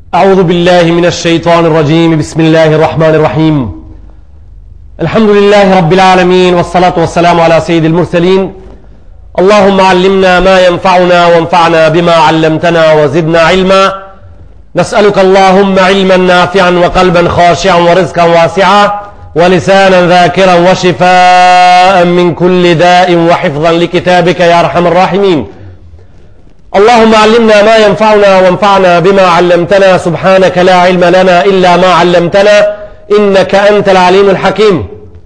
أعوذ بالله من الشيطان الرجيم. بسم الله الرحمن الرحيم. الحمد لله رب العالمين، والصلاة والسلام على سيد المرسلين. اللهم علمنا ما ينفعنا وانفعنا بما علمتنا وزدنا علما. نسألك اللهم علما نافعا وقلبا خاشعا ورزقا واسعا ولسانا ذاكرا وشفاء من كل داء وحفظا لكتابك يا أرحم الراحمين. اللهم علمنا ما ينفعنا وانفعنا بما علمتنا. سبحانك لا علم لنا إلا ما علمتنا إنك أنت العليم الحكيم.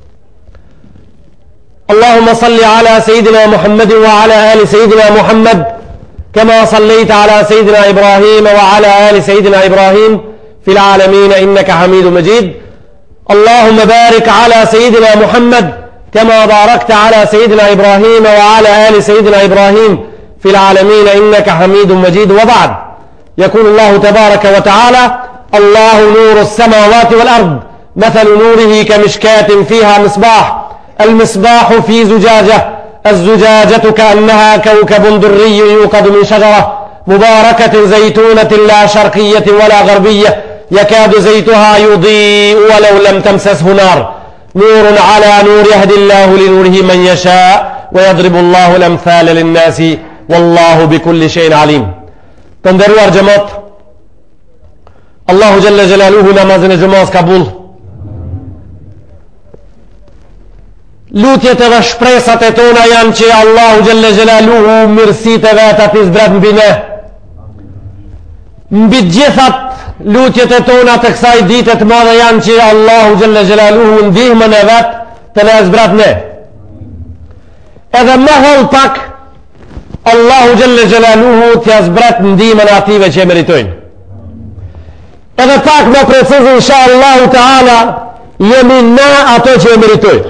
اللهم صل على سيدنا محمد وعلى آل سيدنا محمد كما صليت على سيدنا إبراهيم وعلى آل سيدنا إبراهيم في العالمين إنك حميد مجيد. اللهم بارك على سيدنا محمد كما باركت على سيدنا إبراهيم وعلى آل سيدنا إبراهيم في العالمين إنك حميد مجيد. وبعد، يقول الله تبارك وتعالى: الله نور السماوات والأرض مثل نوره كمشكاة فيها مصباح، المصباح في زجاجة، الزجاجة كأنها كوكب دري يوقد من شجرة مباركة زيتونة لا شرقية ولا غربية يكاد زيتها يضيء ولو لم تمسسه نار، نور على نور يهدي الله لنوره من يشاء ويضرب الله الأمثال للناس والله بكل شيء عليم. Të nderuar xhamat, Allahu xhalla xhelaluhu namazin e xumës kabul. Lutjet edhe shpresat e tona janë që Allahu xhalla xhelaluhu mirësitë e veta të zbrat mbi ne. Mbi gjithat lutjet e tona të kësaj dite të madhe janë që Allahu xhalla xhelaluhu ndihmën e vet të na zbrat ne. Edhe më hol pak Allahu xhalla xhelaluhu t'ja zbrat ndihmën e ative që e meritojnë. Edhe pak më preciz inshallahu taala jemi na ato që e meritojnë.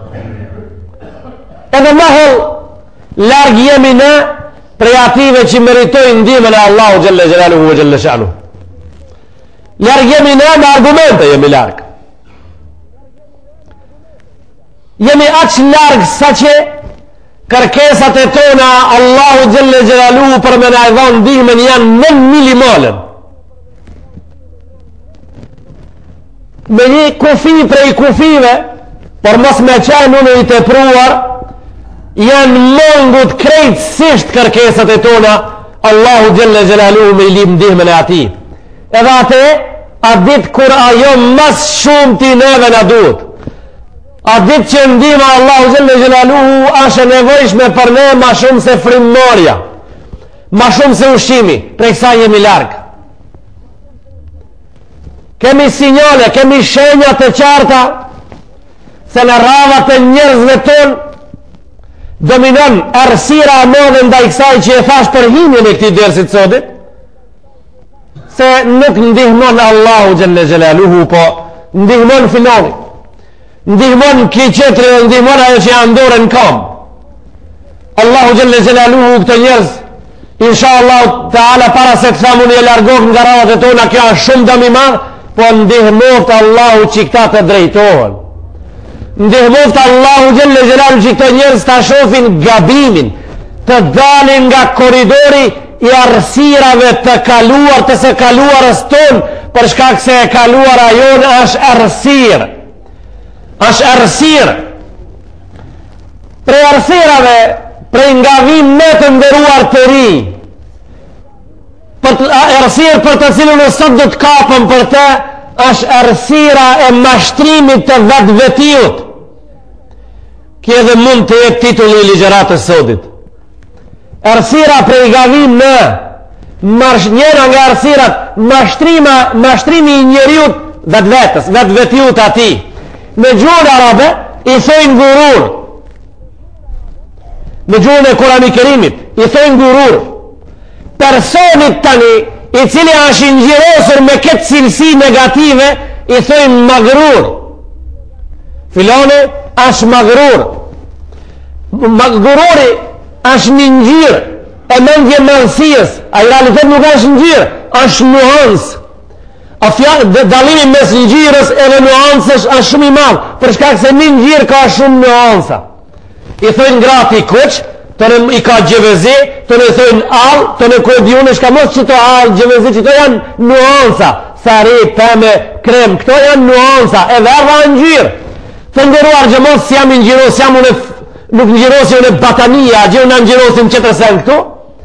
Edhe më hol larg jemi na prej ative që meritojnë ndihmën e Allahu xhalla xhelaluhu ve xhalla sha'nu. Larg jemi na me argumente, jemi larg. Jemi aq larg sa që kërkesat e tona Allahu xhalla xhelaluhu për me na dhënë ndihmën janë 9 milimolën. Me një kufi prej kufive, por mos me qenë unë i tepruar, janë mongut krejtësisht kërkesat e tona Allahu xhalla xhelaluhu me i lip ndihmën e ati. Edhe atë a ditë kur ajo mas shumë ti neve na duhet, a ditë që ndihma Allahu xhalla xhelaluhu është e nevojshme për ne ma shumë se frymëmarrja, ma shumë se ushqimi, prej kësaj jemi larg. Kemi sinjale, kemi shenja të qarta se në rradhat e njerëzve ton dominon errësira e madhe ndaj kësaj që e thash për himjen e këtij dersit sotit, se nuk ndihmon Allahu xhalla xhelaluhu, po ndihmon filoni, ndihmon ki qetri, ndihmon ajo që janë dorën kam. Allahu xhalla xhelaluhu këto njerëz inshallah taala para se të thamun e largoh nga rradhat e tona, kjo është shumë dëm i madh, po ndihmoft Allahu që këta të drejtohen. Ndihmoft Allahu xhalla xhelaluhu që këto njerëz ta shohin gabimin, të dalin nga korridori i errësirave të kaluar, të së kaluarës tonë, për shkak se e kaluara jonë është errësirë. Është errësirë. Prej errësirave, prej ngavim me të nderuar të ri, errësirë për të cilën e sot do të kapëm për të, është errësira e mashtrimit të vetvetijut. Kjo edhe mund të jetë titulli i ligjëratës sotit. Errësira prej ngavim në njëra nga errësirat, mashtrimi i njeriut vetvetes, vetvetijut atij. Në gjuhën arabe i thojnë gurur. Në gjuhën e Kurani Kerimit i thojnë gurur. Personit tani i cili është i ngjirosur me këtë cilësi negative i thojnë magrur. Filoni është magrur. Gururi është një ngjyrë e mendje mallësisë. Ai realitet nuk është ngjyrë, është nuancë. Dallimi mes ngjyrës edhe nuancës është shumë i madh, për shkak se një ngjyrë ka shumë nuanca. I thojnë grati kuq, Tonë i ka gjevezi, tonë thojnë al, tonë kodjune, shka mos që to al, gjevezi, që to janë nuansa, sari, peme, krem, këto janë nuansa, e verva në gjyrë. Të ndëruar gjëmos, si jam i njëros, nuk njërosi unë e batania, gjë unë njërosin që të sen këtu.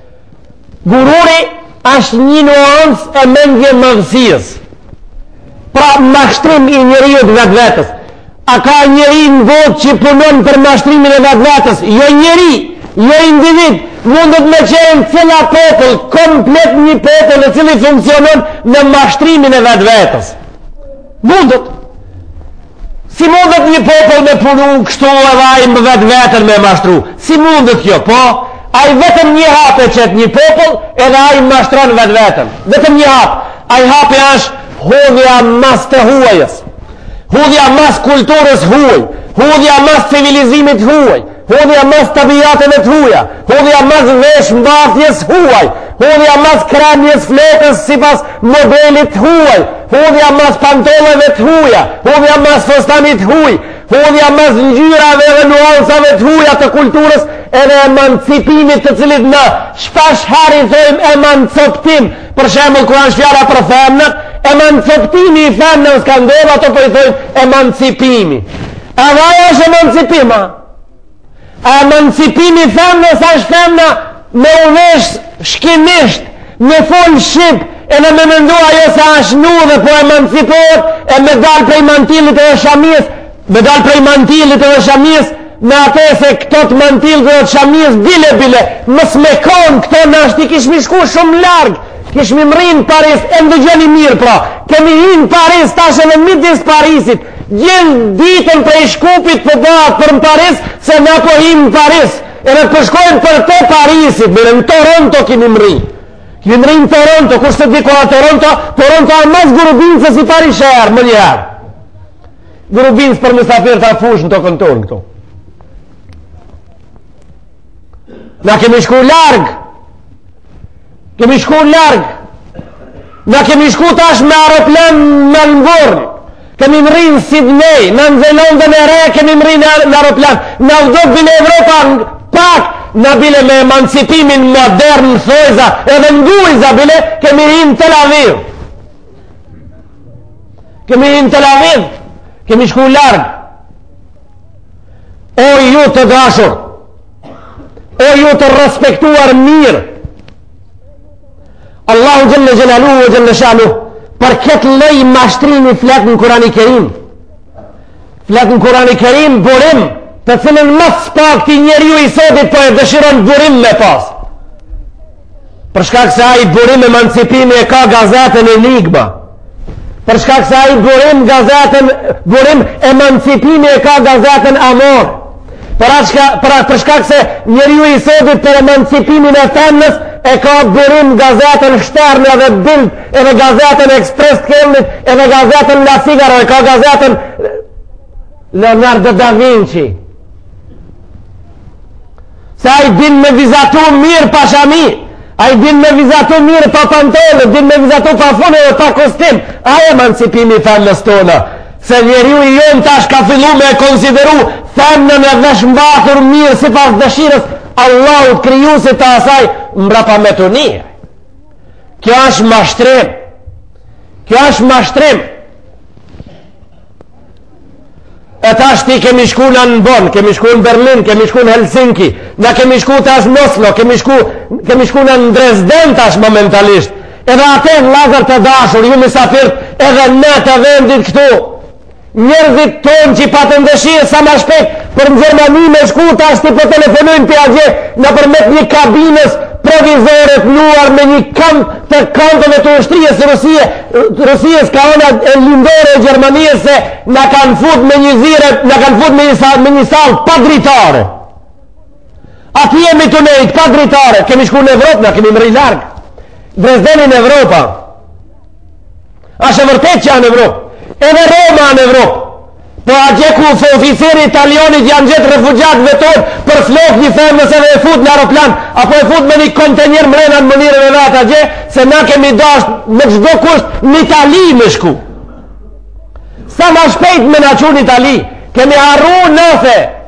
Gururi është një nuansë e mendje mëdhësijës. Pra mashtrim i njeriut vetë vetës. A ka njeri në botë që punon për mashtrimin e vetë vetës? Jo njeri, jo individ, mundet me qenë cila popull, komplet një popull e cili funksionon në mashtrimin e vetë vetës. Mundet. Si mundet një popull me punu kështu edhe ai më vetë vetën me mashtru? Si mundet kjo? Po, ai vetëm një hap e qëtë një popull edhe ai mashtron vetë vetën. Vetëm një hap. Ai hapi është hodhja mas të huajës, hodhja mas kulturës huaj, hodhja mas civilizimit huaj, hodhja mas tabijateve të huja, hodhja mas vesh mbathjes huaj, hodhja mas kremjes flekës si pas modelit huaj, hodhja mas pantoleve të huja, hodhja mas fostanit huj, hodhja mas ngjyrave dhe nuansave të huja të kulturës edhe emancipimit të cilit në shpash hari thojmë emancoptim, për shembull kur është fjala për femnat, emancipimi i femnës ka ndodhur, ato po i thojmë emancipimi. Edhe ajo është emancipima. Emancipimi i femnës është femna me uvesh shkinisht, me fol shqip, edhe me mendu ajo se është nu dhe po emancipohet, e me dal prej mantilit edhe shamies, me dal prej mantilit edhe shamies, me atë se këto të mantilit edhe shamies bile, mës me konë këto nashti kishmi shku shumë largë, kishmi mrinë Paris, e ndëgjoni mirë pra, kemi hinë Paris, tash edhe midis Parisit, gjenë ditën prej Shkupit për datë për në Paris, se na po hinë në Paris, edhe përshkojnë për të Parisit, mire në Toronto kemi mrinë. Kemi mrinë në Toronto, kushtë të diko a Toronto a mas Gurubinës si Parisherë, më njëherë. Gurubinës për mësafir të afush në të këntonë këto. Na kemi shku largë, na kemi shku tash me aeroplan Melbourne, kemi mrinë Sydney, në Zelandën e Re kemi mrinë në aeroplan, në vdok bile Evropa pak, në bile me emancipimin modern thojza, edhe në gujza bile, kemi hinë Tel Aviv. Kemi shku largë. O ju të dashur, o ju të respektuar mirë, Allahu Gjelle Gjelaluhu ve Gjelle Shanuhu për këtë lej mashtrimi flet në Kurani Kerim. Flet në Kurani Kerim burim, të cilën mas pak ti njeriu i sotit po e dëshiron burim me pas. Për shkak se ai burim emancipimi e ka gazetën Enigma. Për shkak se ai burim emancipimi e ka gazetën Amor. Për shkak se njeriu i sotit për emancipimin e femnës e ka burim gazetën Shtern edhe Bild, edhe gazetën Express Kellit, edhe gazetën La Figaro, e ka gazetën Leonardo da Vinci. Se a i din me vizatu mirë pa shami, a i din me vizatu mirë pa pantole, din me vizatu pa fune dhe pa kostim, a e emancipimi femnës tona. Se njeriu i jonë tash ka fillu me e konsideru femnën e vesh mbathur mirë si pas dëshirës Allahut krijuesit të asaj mbrapa me të një. Kjo është mashtrim. E tash ti kemi shku në Bonn, kemi shku në Berlin, kemi shku në Helsinki, na kemi shku tash në Oslo, kemi shku në Dresden tash momentalisht. Edhe atë vllazër të dashur, ju mysafirët, edhe ne të vendit këtu, njerëzit tonë që patën dëshirë sa ma shpejt për në Gjermani me shku tash ti po telefonojnë për agje në përmet një kabinës provizore të nuar me një kamp të kantove të ushtrijës Rusijës ka ona e lindore e Gjermanijës se në kanë fut me një zire, në kanë fut me një salë pa dritare. Ati jemi të nejtë pa dritare, kemi shku në Evropë, në kemi mëri largë. Dresdeni në Evropa. Ashe vërtet që janë në Evropë. Edhe Roma në Evropë. Po atje ku oficeri italianit janë gjithë refugjat vetor për flok një femnës edhe e fut në aeroplan, apo e fut me një kontenjer mrena në mënirën e vetë atje, se na kemi dasht me çdo kusht në Itali me shku. Sa ma shpejt me na qu në Itali, kemi harru nëse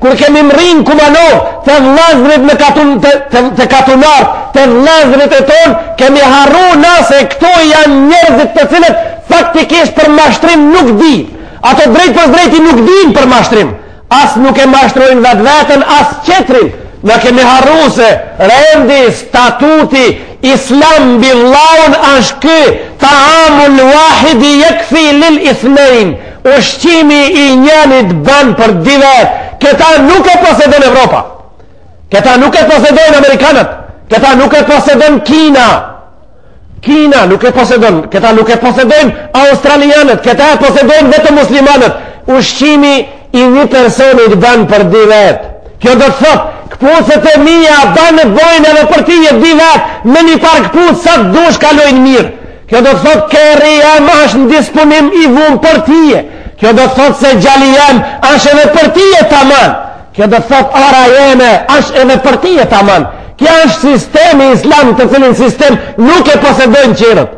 kur kemi mrin Kumanov, të vllazërit të katunart, të vllazërit e ton, kemi harru nëse këto janë njerëzit të cilët faktikisht për mashtrim nuk di. Ato drejt për drejti nuk din për mashtrim. As nuk e mashtrojnë vetë vetën, as qetrin. Në kemi harru se rendi, statuti, islam billaun është kë, ta'amul wahidi yakfi lil ithnejn. Ushqimi i njenit bën për dy vetë. Këta nuk e posedon Evropa. Këta nuk e posedon Amerikanët. Këta nuk e posedon Kina. Kina nuk e posedon. Këta nuk e posedon Australianët. Këta e posedon vetë muslimanët. Ushqimi i një personit bën për dy vetë. Kjo do të thotë, këpucët e mija banë bojnë edhe për ti e dy vetë, me një par këpucë sa të dush kalojnë mirë. Kjo do të thotë, kërri jam është në disponim i vunë për tije. Kjo do të thotë se gjali jam është edhe për tije taman. Kjo do të thotë, ara jeme është edhe për tije taman. Kjo është sistemi islam të cilin sistem nuk e posedojnë qërët.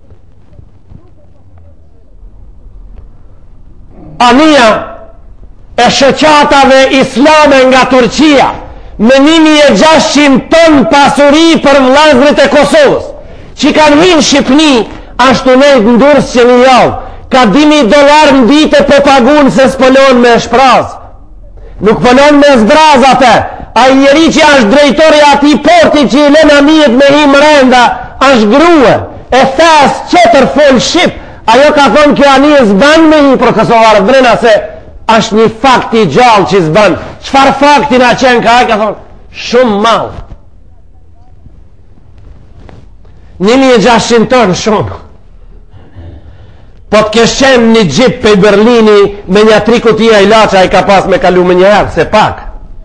Ania e shëqatave islame nga Turqia me 1.600 ton pasuri për vllazërit e Kosovës që kanë hinë Shqipni ashtu nejtë ndurës që një javë ka $1000 në dite për pagun se s'pëllon me shpraz nuk pëllon me zbraz atë a i njeri që është drejtori ati porti që i lena mijet me hi mrenda është grue e thas qëtër fol Shqip ajo ka thonë kjo ani e zban me hi për Kosovarë vrena se është një fakti gjallë që zban. Qfar fakti na qenë ka e ka thonë? Shumë malë. 1.600 ton shumë. Po të kesh qenë një gjip për Berlini me një 3 kutia i laqa i ka pas me kalu me një herë, se pak.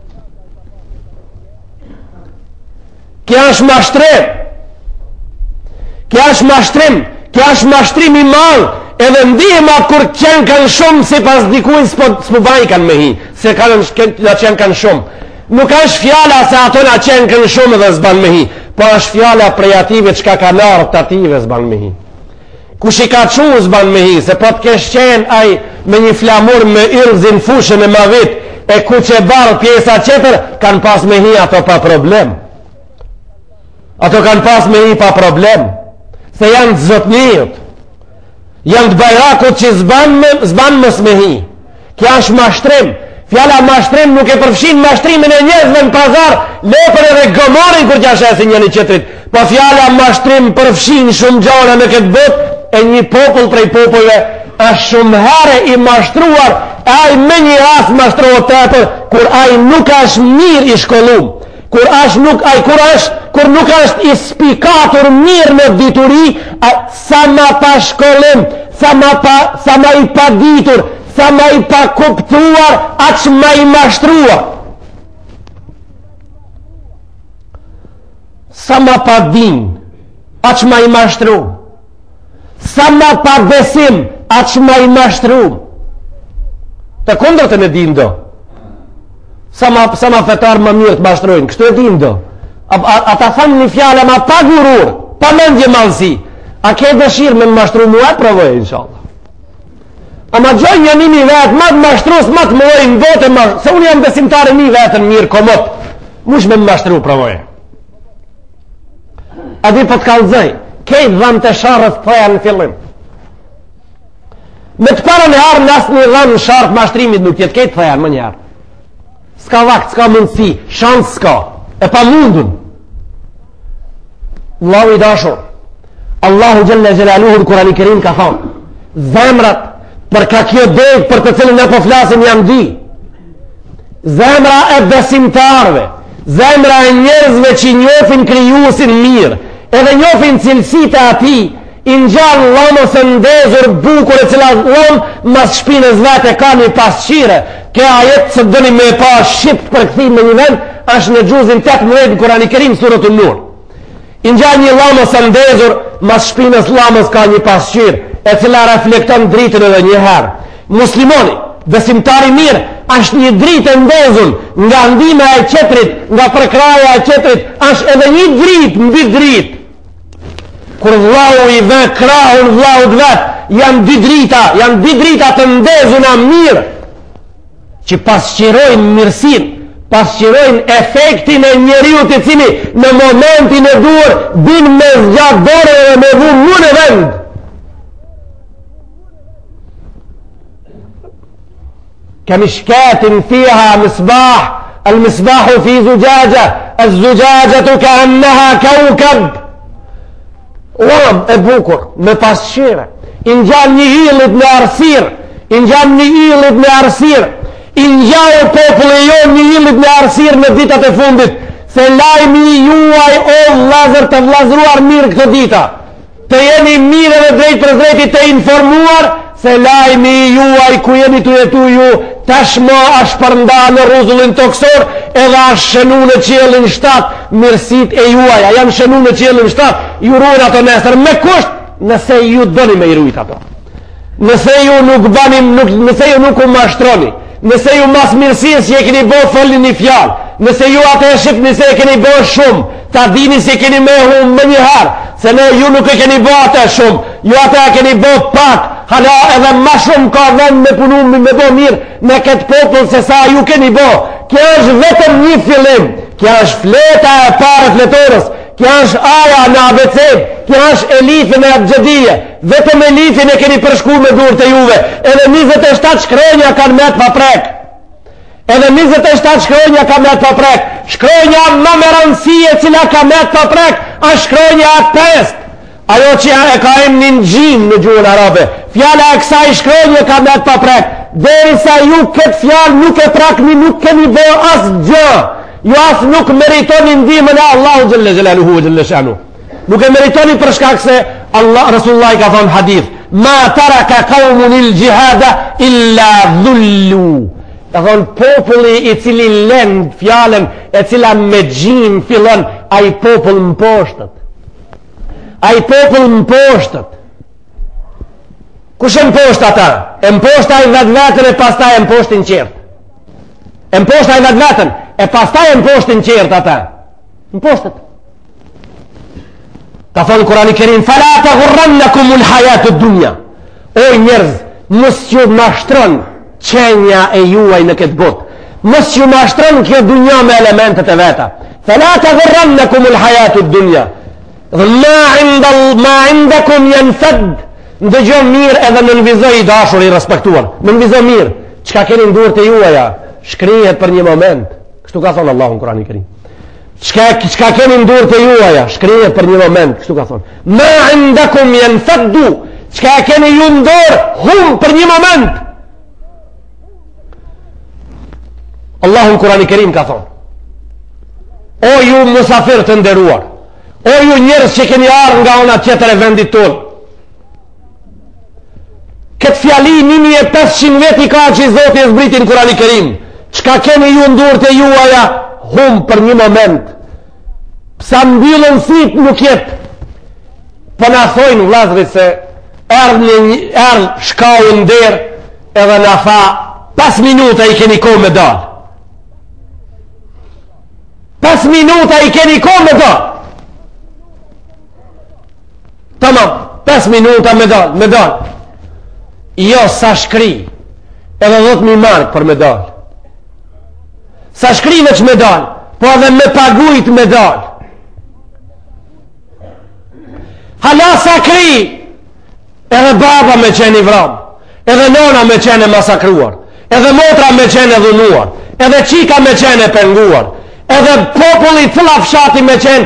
Kja është mashtrim. Kja është mashtrim. Kja është mashtrim i malë. Edhe ndihma kur qenë kanë shumë si pas dikuj s'po vaj kanë me hi se na qenë kanë shumë nuk është fjala se ato na qenë kanë shumë dhe s'ban me hi po është fjala prej ative qka kanë ardhë të ative s'ban me hi kush i ka qu s'ban me hi se po të kesh qenë aj me një flamur me ilzin fushën e ma vit e ku që barë pjesa qeter kanë pas me hi ato pa problem ato kanë pas me hi pa problem se janë të zotnijët janë të bajrakut që zban mës me hi. Kja është mashtrim. Fjala mashtrim nuk e përfshin mashtrimin e njerëzve në pazar, lepër edhe gomorin kur që ashesin njëni qëtrit. Po fjala mashtrim përfshin shumë gjana në këtë bot, e një popull prej popullve është shumë herë i mashtruar, aj me një ras mashtrohet tepër, kur aj nuk është mirë i shkollum. Kur nuk është i spikatur mirë në dituri, sa ma pa shkollim, sa ma i pa ditur, sa ma i pa kuptuar, aq ma i mashtruar. Sa ma pa din, aq ma i mashtru. Sa ma pa besim, aq ma i mashtru. Të kundër të në din do. Sa ma fetar më mirë të mashtrojnë, kështu e din do. Ata thamë një fjale ma pa gurur, pa mendje malsi. A ke dëshirë me më mashtru mua, provoj, inshallah. A ma gjoj një një vetë, ma të mashtrus, ma të mëloj në bote, se unë jam besimtare një vetën mirë komot, mush me më mashtru, provoj. A di po të kalzëj, kejtë dhamë të sharët pëja në fillim. Me të parën e harë në asë një dhamë në sharët mashtrimit nuk jetë kejtë pëja më njerë. Ska vakt, ska mundësi, shansë ska, e pa mundun. Allahu i dashur, Allahu Gjelle Gjelaluhu në Kurani Kerim ka thonë, zemrat, për ka kjo degë për të cilën e po flasim jam di, zemra e besimtarve, zemra e njerëzve që njofin kryusin mirë, edhe njofin cilësit e ati, i njallë lomës e ndezur bukur e cilat lomë mas shpinës vete ka një pasqire. Ke ajet se dëni me pa shqip për këthim me një vend, është në gjuzin 18 në Kurani Kerim surët të nur. I njallë një lomës e ndezur mas shpinës lomës ka një pasqire e cila reflekton dritën edhe njëherë. Muslimoni, besimtari mirë, është një dritë ndezun nga ndime e qetrit, nga përkraja e qetrit, është edhe një dritë mbi dritë. Kur vlau i ve krahun vlaut vet, janë dy drita të ndezuna mirë, që pasqyrojnë mirësin, pasqyrojnë efektin e njeriut I cili në momentin e duhur din me zgjat dore dhe me vu mu në vend. كمشكاة فيها مصباح المصباح في زجاجة الزجاجة كأنها كوكب ورم bukur me pasqyre I ngjan një illit në arsir I ngjan një illit në arsir I ngjau populli jon një illit në arsir në ditat e fundit se lajmi juaj o vllazër të vllazruar mirë këtë dita të jeni mirë dhe drejt për drejti të informuar se lajmi juaj ku jeni të jetu ju tashmë është përnda në rruzullin toksor edhe është shënu në qiellin 7 mirësit e juaja janë shënu në qiellin 7 ju ruajnë ato nesër me kusht nëse ju doni me I rujt ato nëse ju nuk bani nëse ju nuk u mashtroni nëse ju mas mirësisë që e keni bo folni një fjalë nëse ju atë e shqipni se e keni bo shumë ta dini se keni me hum më njëherë se ne ju nuk e keni bo atë shumë ju atë e keni bo pak hala edhe ma shumë ka vend me punu me bo mirë me këtë popull se sa ju keni bo kjo është vetëm një fillim kjo është fleta e pare fletorës kjo është aja në abeced kjo është elifin e abgjëdije vetëm elifin e keni përshku me dur të juve edhe 27 shkronja kanë met pa prek edhe 27 shkronja ka met pa prek shkronja më me rëndësie cila ka met pa prek është shkronja e 5 ajo që e ka emnin gjim në gjuhën arabe fjala e kësaj shkronje ka met pa prek derisa ju këtë fjalë nuk e prakni nuk keni bo asë gjë ju asë nuk meritoni ndihmën e Allahu xhelle xhelaluhu xhelle shanu nuk e meritoni për shkak se Rasulullah ka thonë hadith ma taraka qaumun il jihada illa dhullu e thonë populli I cili lend fjallën e cila me gjim fillon ai popull mposhtët ai popull mposhtët kush e mposht ata e mposht ai vetën e pastaj e mposhtin qert e mposht ai vetën e pastaj e mposhtin qert ata mposhtët ka thonë Kurani Kerim fala taghurrannakumul hayatud dunya o njerëz mos ju mashtron qenja e juaj në këtë botë mos ju mashtron kjo dunja me elementet e veta fala taghurrannakumul hayatud dunya ma indakum yanfad ndëgjo mirë edhe në nënvizoj I dashur I respektuar në nënvizoj mirë çka keni në durët e juaja shkrihet për një moment kështu ka thonë Allahu në Kurani Kerim çka keni në durët e juaja shkrihet për një moment kështu ka thonë ma indakum yanfaddu çka keni ju në dorë hum për një moment Allahu në Kurani Kerim ka thonë o ju musafir të nderuar o ju njerëz që keni ardhur nga ona tjetër e vendit tonë këtë fjali 1500 veti ka që I Zoti e zbritin Kurani Kerim çka keni ju ndurët e juaja hum për një moment psa mbyllën sit nuk jetë po na thojnë vllazërit se erdh shkau nder edhe na tha 5 minuta I keni kohë me dal 5 minuta I keni kohë me dal tamam 5 minuta me dal jo sa shkri edhe 10.000 mark për me dal sa shkri veç me dal po edhe me pagujt me dal hala sa kri edhe baba me qeni vram edhe nona me qene masakruar edhe motra me qene dhunuar edhe qika me qene penguar edhe populli cila fshati me qenë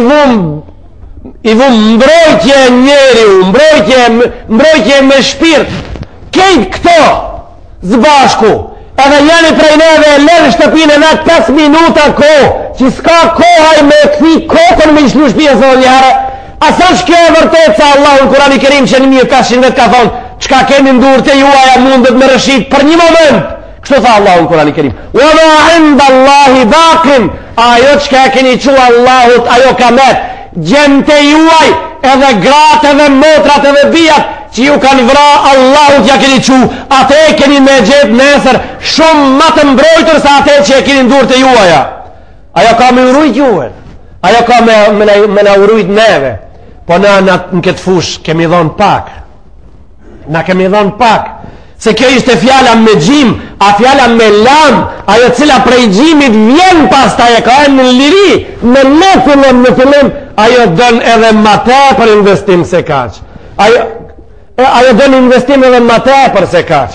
I vum mbrojtje njeriu mbrojtje me shpirt kejt këto zbashku edhe jeni prej neve e lërë shtëpine në 5 minuta kohë që s'ka kohaj me këthi kokën me ishlu shpije së njëherë asa shkjo e vërtet sa Allah në Kurani Kerim që në 1500 vet ka thonë qka keni ndurë të juaja mundet me rëshit për një moment kështu tha Allah në Kurani Kerim wa ma inda Allahi bakin ajo qka keni qua Allahut ajo ka met gjente juaj edhe gratë edhe motrat edhe bijat që ju kanë vra Allahut ja keni qu ate keni me gjep nesër shumë më të mbrojtër sa ate që e keni ndurë të juaja ajo ka me urujt juve ajo ka me na urujt neve po na në këtë fush kemi dhonë pak na kemi dhonë pak se kjo ishte fjala me gjim A fjala me lam, ajo cila prej gjimit vjen pastaj e ka në liri, me në fillim, ajo dën edhe ma tepër investim se kaq. Ajo dën investim edhe ma tepër se kaq.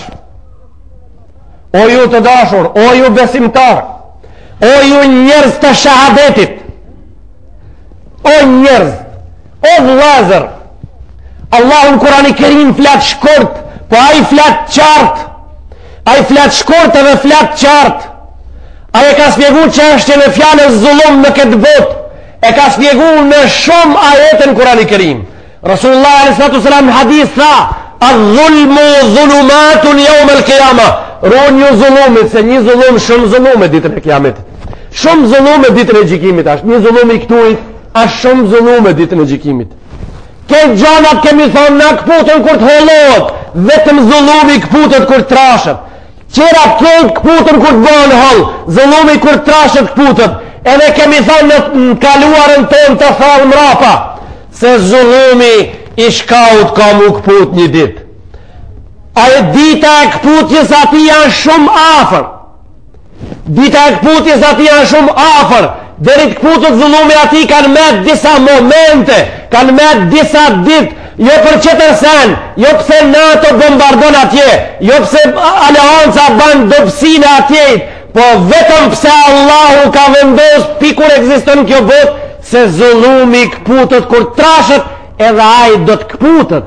O ju të dashur, o ju besimtar, o ju njerëz të shahadetit, o njerëz, o vëllezër, Allahu në Kurani Kerim flet shkurt, po ai flet qartë. Ai flet shkurt edhe flet qartë. Ai ka shpjeguar çështjen e fjalës zullum në këtë botë. E ka shpjeguar në shumë ajete në Kurani Kerim. Rasulullah sallallahu alaihi wasallam në hadith tha: "Adh-dhulmu dhulumatun yawm al-qiyamah." Roni ju zullumit, se një zullum shumë zullume ditën e Kiametit. Shumë zullume ditën e gjykimit është. Një zullum i këtuj është shumë zullume ditën e gjykimit. Këtë gjanat kemi thonë na këputën kur të hollohet, vetëm zullumi këputët kur të trashet. Qera këtë këputën kur të bëhen holl, zullumi kur të trashet këputët. Edhe kemi thonë në kaluarën tonë të thallë mrapa, se zullumi i shkaut ka mu këput një ditë. Ajo dita e këputjes ati janë shumë afër. Dita e këputjes ati janë shumë afër. Deri të këputët zullumi ati kanë met disa momente, kanë met disa ditë, jo për qëtër sen, jo pse NATO bombardon atje, jo pse Aleanca ban dopsine atje, po vetëm pse Allahu ka vendos pikur ekziston kjo botë, se zullumi këputët kur trashet, edhe ai do të këputët.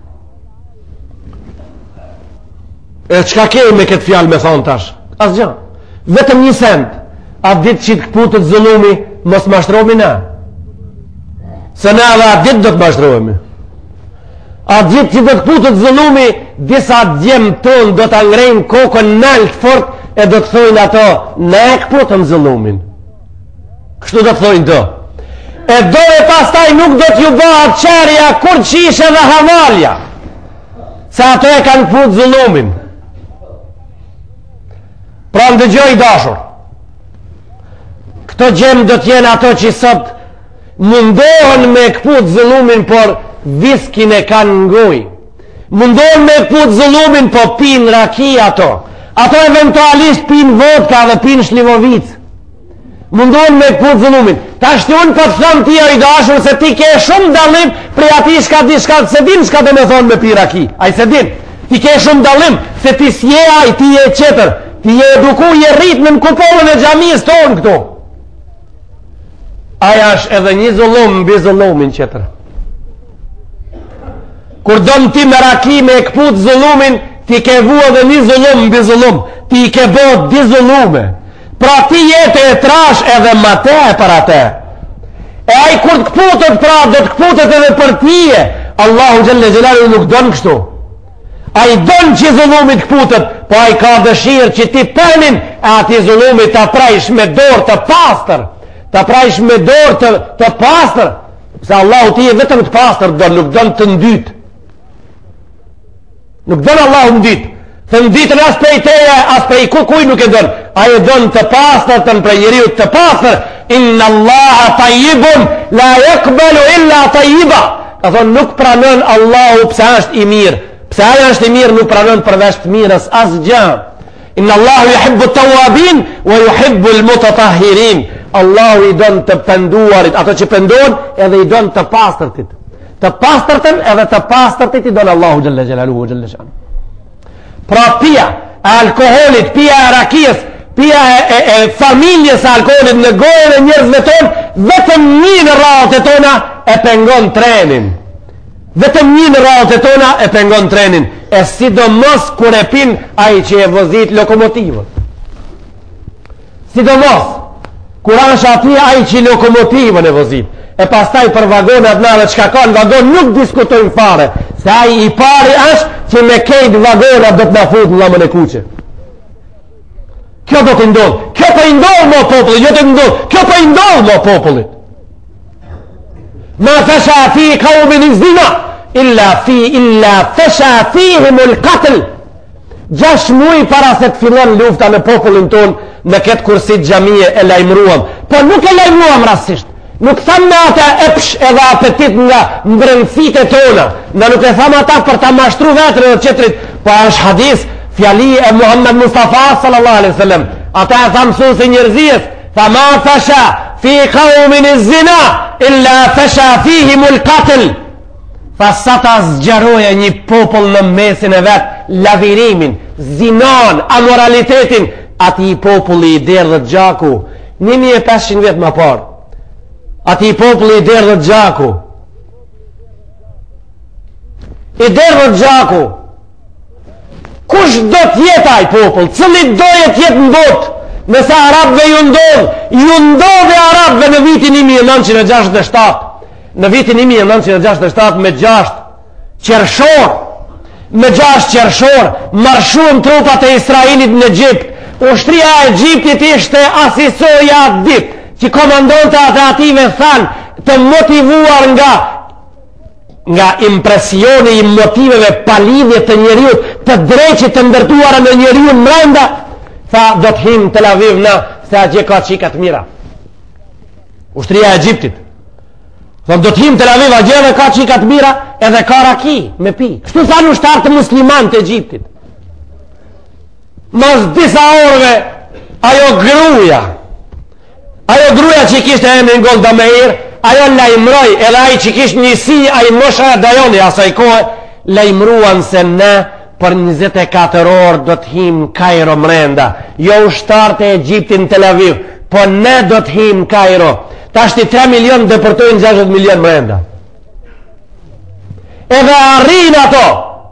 E qka kemi me këtë fjalë me thonë tash? Asgjë. Vetëm një send. A ditë që të këputët zullumi, mos mashtrohemi na. Se na edhe a ditë do të mashtrohemi. A ditë që do të këputët zullumi, disa djemë tonë do të angrejnë kokën nalt fort, e do të thojnë ato, na e këputëm zullumin. Kështu do të thojnë do. E do e pastaj nuk do t'ju bëhat qerja, kur qishe dhe havalja. Se ato e kanë këputë zullumin. Pra në dëgjoj dashur, këto gjemë do t'jenë ato që sot mundohen me këput zullumin, por viskin e kanë ngoj. Mundohen me këput zullumin, po pinë raki ato. Ato eventualisht pinë vodka dhe pinë shlivovic. Mundohen me këput zullumin. Ta shti unë po të thëmë ti o i dashur, se ti ke shumë dalim prej ati shka di shka se din shka do me thonë me pi raki. A i se din. Ti ke shumë dalim, se ti s'je aj, ti je qeter. Ti je eduku, je rritë në kupollën e gjamiës tonë këto. Aja është edhe një zullum mbi zullumin qeter. Kur dëmë ti me raki me këput zullumin, ti ke vu edhe një zullum mbi zullum. Ti i ke bot di zullume. Pra ti jetë e trash edhe ma te e për atë. E aj kur të këputët pra, do të këputët edhe për tije. Allahu Gjelle Gjelalu nuk donë kështu. A i donë që zullumit këputët, po a i ka dëshirë që ti përnin, e ati zullumit të prajsh me dorë të pastër, të prajsh me dorë të pastër, se Allahu ti e vetëm të pastër donë, nuk donë të ndytë. Nuk donë Allahu ndytë. Të nditën as prej teje, as prej kukuj nuk e donë. A e donë të pastër, të në prej njeriut të pastër. Inna Allaha tajibun, la yakbalu illa tajiba. Ka thonë, nuk pranon Allahu pëse është i mirë. Pse aja është i mirë, nuk pranon përveç të mirës as gjë. Inna Allahu yuhibbu at-tawwabin wa yuhibbu al-mutatahhirin. Allahu i don të penduarit, ato që pendohen, edhe i don të pastërtit. Të pastërtën edhe të pastërtit i don Allahu xhalla xhelaluhu xhalla shan. Pra pija e alkoholit, pija e rakijës, pija e familjes e alkoholit në gojën e njerëzve tonë, vetëm një në rrallët e tona e pengon trenin. Vetëm një në rrallët e tona e pengon trenin. E sidomos kur e pin ai që e vozit lokomotivën. Sidomos kur është ati ai që lokomotivën e vozit. E pastaj për vagonat nare që ka ka në vagon nuk diskutojnë fare. Se ai i pari është që me kejt vagonat do të na fut në lamën e kuqe. Kjo do të ndodhë. Kjo për ndodhë mo popullit. Jo të ndodhë. Kjo për ndodhë mo popullit. Ma fesha fi kaumin izdina illa fesha fihim ul katl. 6 muaj para se të fillon lufta në popullin ton, në këtë kursit xhamie e lajmëruam. Po nuk e lajmëruam rastisht. Nuk thamë me ata epsh edhe apetit nga mbrëndësit e tona. Në nuk e thamë ata për ta mashtru vetër dhe qetrit. Po është hadis, fjali e Muhammed Mustafa sallallahu alaihi wasallam. Ata e tha mësuesi njerëzijës, tha ma fasha fi qaumin az-zina illa fasha fihimul qatl. Tha sa ta zgjaroja një popull në mesin e vet lavirimin, zinon, amoralitetin, ati populli i derdhët gjaku 1500 vjet më parë. Ati populli i derdhët gjaku, i derdhët gjaku, kush do t'jetë ai popull, cili doje t'jetë në botë, nëse Arabëve ju ndodhe Arabëve në vitin 1967, në vitin 1967 me 6 qershor, marshuan trupat e Israelit në Egjipt. Ushtria e Egjiptit ishte asisoja atë ditë, që komandonte ative thanë, të motivuar nga impresioni i motiveve palidhje të njeriut, të dreqit të ndërtuara në njeriun mrenda, tha do të him Tel Aviv na, se atje ka qikat mira. Ushtria e Egjiptit tha do të him Tel Aviv, atje dhe ka qikat mira, edhe ka raki me pi. Kështu thanë ushtarë të musliman të Egjiptit. Mas disa orëve ajo gruja që kishte emrin Golda Meir, ajo lajmëroi, edhe ai që kishte njësi, ai mosha e Dajoni asaj kohe, lajmëruan se ne për 24 orë do të him Kairo mrenda, jo ushtarët e Egjiptit në Tel Aviv, po ne do të him Kairo. Tashti 3 milion depërtojnë 60 milion mrenda. Edhe arrin ato,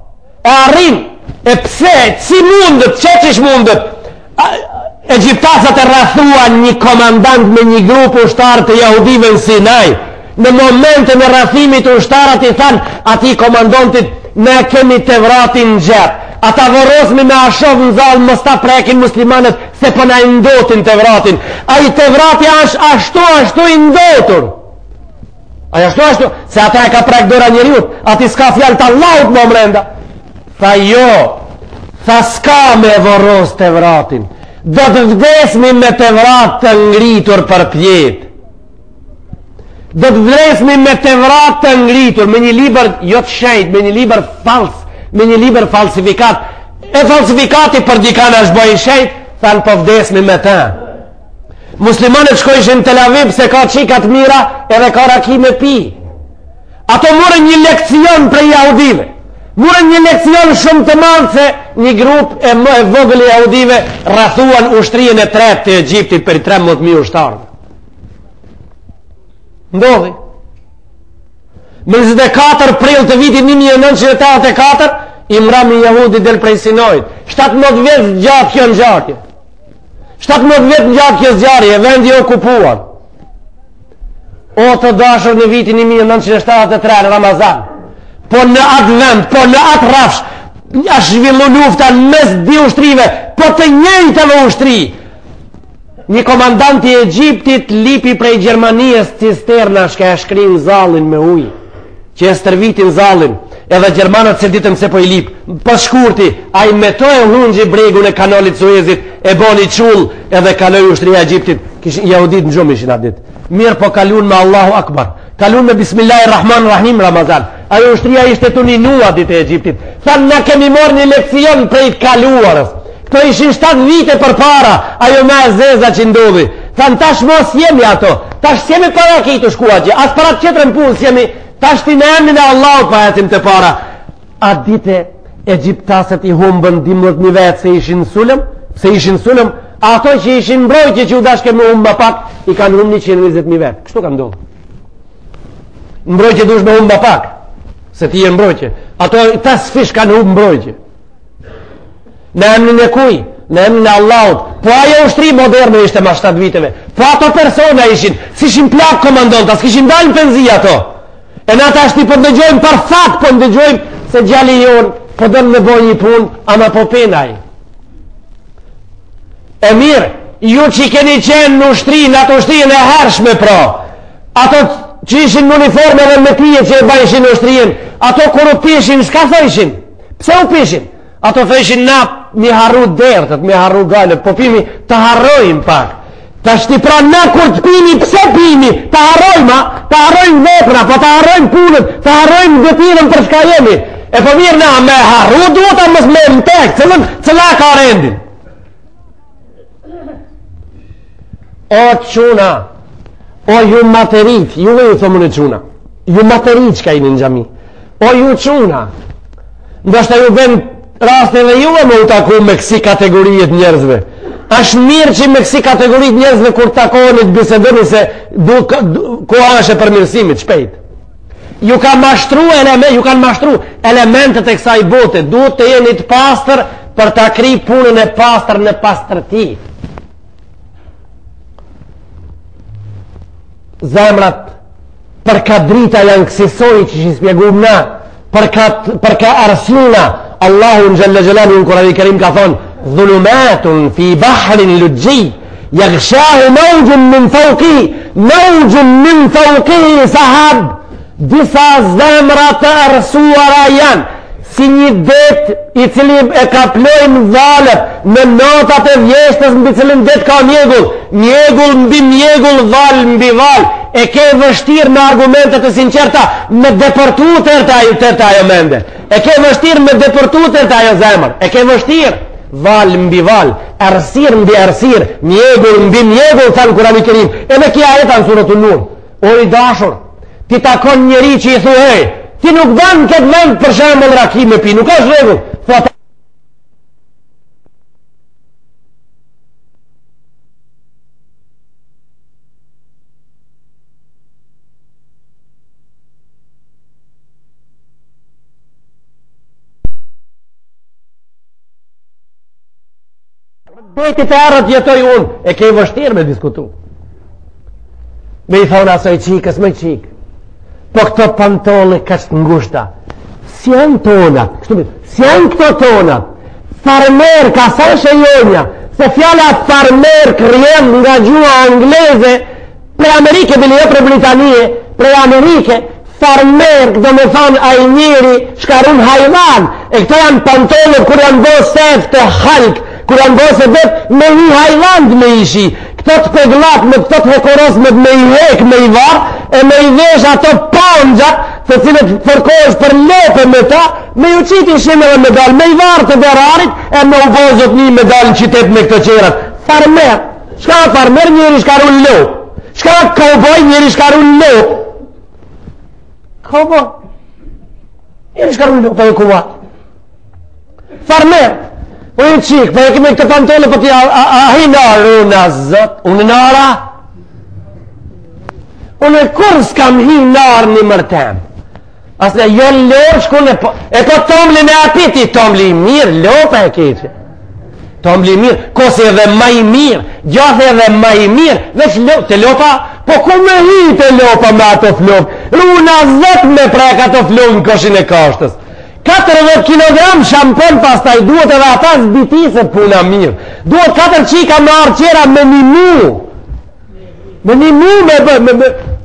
e pse, si mundët, qeqish mundët, Egjiptasat e rrethuan një komandant me një grup ushtarë të jahudive në Sinaj. Në momentën e rrethimit ushtarët i thanë ati komandantit, ne kemi Tevratin në gjep, ata vorosmi me ashov në zalë, mos ta prekin muslimanët se përna i ndotin Tevratin. A i Tevrati ashtu i ndotur, ashtu se ata e ka prek dora njeriut, ati s'ka fjallë të Allahut më mrenda. Tha jo, tha s'ka me voros Tevratin, do të vdesmi me Tevrat të ngritur për pjet, do të vdesmi me Tevrat të ngritur, me një liber jo të shenjt, me një liber fals, me një liber falsifikat, e falsifikati për dikana është bojnë shenjt, thanë po vdesmi me ta. Muslimanët shkojshin në Tel Aviv se ka qikat mira edhe ka raki me pi. Ato morën një lekcion për jahudive, morën një lekcion shumë të madh se një grup e vogël jahudive rrethuan ushtrinë e tretë të Egjiptit për 13.000 ushtarë. Ndodhi. Më 24 prill të vitit 1984, Imrami Jahudi del prej Sinojt. 17 vjet gjatë kjo ngjarje. 17 vjet gjatë kjo zjarje, vendi okupuar. O të dashur, në vitin 1973 në Ramazan, po në atë vend, po në atë rafsh, është zhvillu lufta në mes di ushtrive, po të njëjtave ushtri. Një komandant i Egjiptit lipi prej Gjermanijës cisterna shka e shkrin zallin me ujë, që e stërvitin zallin, edhe Gjermanët se ditëm se po i lip, për shkurti, a i metoj e hungjë bregun e kanalit Suezit, e boni qull, edhe kaloj ushtria e Egjiptit, kishin jahudit në gjumë ishin atë dit. Mirë po kalun me Allahu Akbar, kalun me Bismillahirrahmanirrahim Ramazan, ajo ushtria ishte të ninua ditë e Egjiptit. Thanë na kemi morë një lekcion prej të kaluarës, këto ishin 7 vite për para, ajo me zeza që ndodhi. Thanë tash mos jemi ato, tash jemi para kitu shkua që, as para të qetërën punë jemi, tash ti në emnin e Allahut pa jetim të para. A dite Egjiptaset i humbën 12 vetë se ishin sulëm, ato që ishin mbrojtje që u dashke me humba pak, i kanë humbë 120.000 vetë. Kështu ka ndodhë. Mbrojtje dush me humba pak, se ti e mbrojtje. Ato ta sfish kanë humbë mbrojtje. Në emnin e kuj? Në emnin e Allahut. Po ajo ushtri moderne ishte ma 7 viteve. Po ato persona ishin, si ishin plak komandonta, s'kishin dalë në penzi ato. E na ta shti po ndëgjojmë për fat, po ndëgjojmë se gjalli jonë po dëmë me boj një pun, ama po penaj. E mirë, ju që keni qenë në ushtrinë, ato ushtrinë e hershme pra, ato që ishin në uniforme dhe me pije që e bajshin në ushtrinë, ato kur u pishin, s'ka thëjshin? Pse u pishin? Ato thëjshin na mi harru dertët, mi harru galet, po pimi të harrojmë pak. Ta shti pra na kur të pimi, pse pimi? Të harrojmë vepra, po të harrojmë punët, të harrojmë dëtirën për shka jemi. E po mirë na me harru, duhet ta mos me më tek, cëla ka rendin. O quna, o ju materit, juve ju thomën e quna, ju materit që ka i në gjami, o ju quna, ndështë ju ven raste dhe juve me u taku me kësi kategorijet njerëzve. Ashtë mirë që me kësi kategorijet njerëzve kur takoheni të bisedoni se koha është e përmirësimit, shpejt. Ju kanë mashtru elementet e kësaj bote, duhet të jeni të pastër për ta kri punën e pastër në pastërti. Zemrat për ka drita janë kësisoj që që spjegum na, për ka arsuna. Allahu në gjellë gjelani në Kurani Kerim ka thonë dhulumatun fi bahrin lujji yaghshahu mawjun min fawqihi sahab. Disa zemra të arsuara janë si një det i cili e ka plojnë valët në notat e vjeshtës mbi cilin det ka mjegull mbi mjegull, val mbi val. E ke vështirë me argumentet e sinqerta me depërtu tërta ajo mende. E ke vështirë me depërtu tërta ajo zemër. E ke vështirë val mbi val, arsir mbi arsir, mjegull mbi mjegull, thanë Kurani Kerim. E me kja jetan Suratul Nur. O i dashur, ti takon njeri që i thuhej, ti nuk ban këtë vend për shembull raki me pi, nuk është rregull. Beti të arët jetoj unë, e ke vështirë me diskutu. Me i thonë asoj qikës, me qikë. Po këto pantole kështë ngushta, si janë tonat, si janë këto tonat, farmer, ka sa shë jonja, se fjala farmer kërjen nga gjua angleze, pre Amerike, bili jo pre Britanie, pre Amerike, farmer, do me thonë a i njëri, shkarun hajvan, e këto janë pantole kur janë bo sef të halk, kur janë bo se vet me i hajvand me ishi, këto të peglak, me këto të hekoros, me i hek, me i var, e me i vesh ato pangjat, të cilët përkohesh për lope me ta, me ju qiti shime dhe medal, me i var të derarit, e me u vozot një medal në qitet me këto qerat. Farmer, shka farmer njëri shkarun lop, shka cowboy njëri shkarun lop, cowboy njëri shkarun lop, për e kuva. Farmer, po i qik, për e kime këtë pantole, për t'i ahi narë, unë nara, unë e kur s'kam hi narë një mërtem. Asë jo lorë shkune, e po tombli me apiti, tombli mirë, lopa e keqe. Tombli mirë, kosi edhe maj mirë, gjathë edhe maj mirë, veç lopa, të lopa, po ku me hi të lopa me ato flok, runa zët me prek ato flok në koshin e kashtës. 40 kg shampon pastaj, duhet edhe ata zbitise puna mirë, duhet 4 qika me arqera me një mu, me një mu me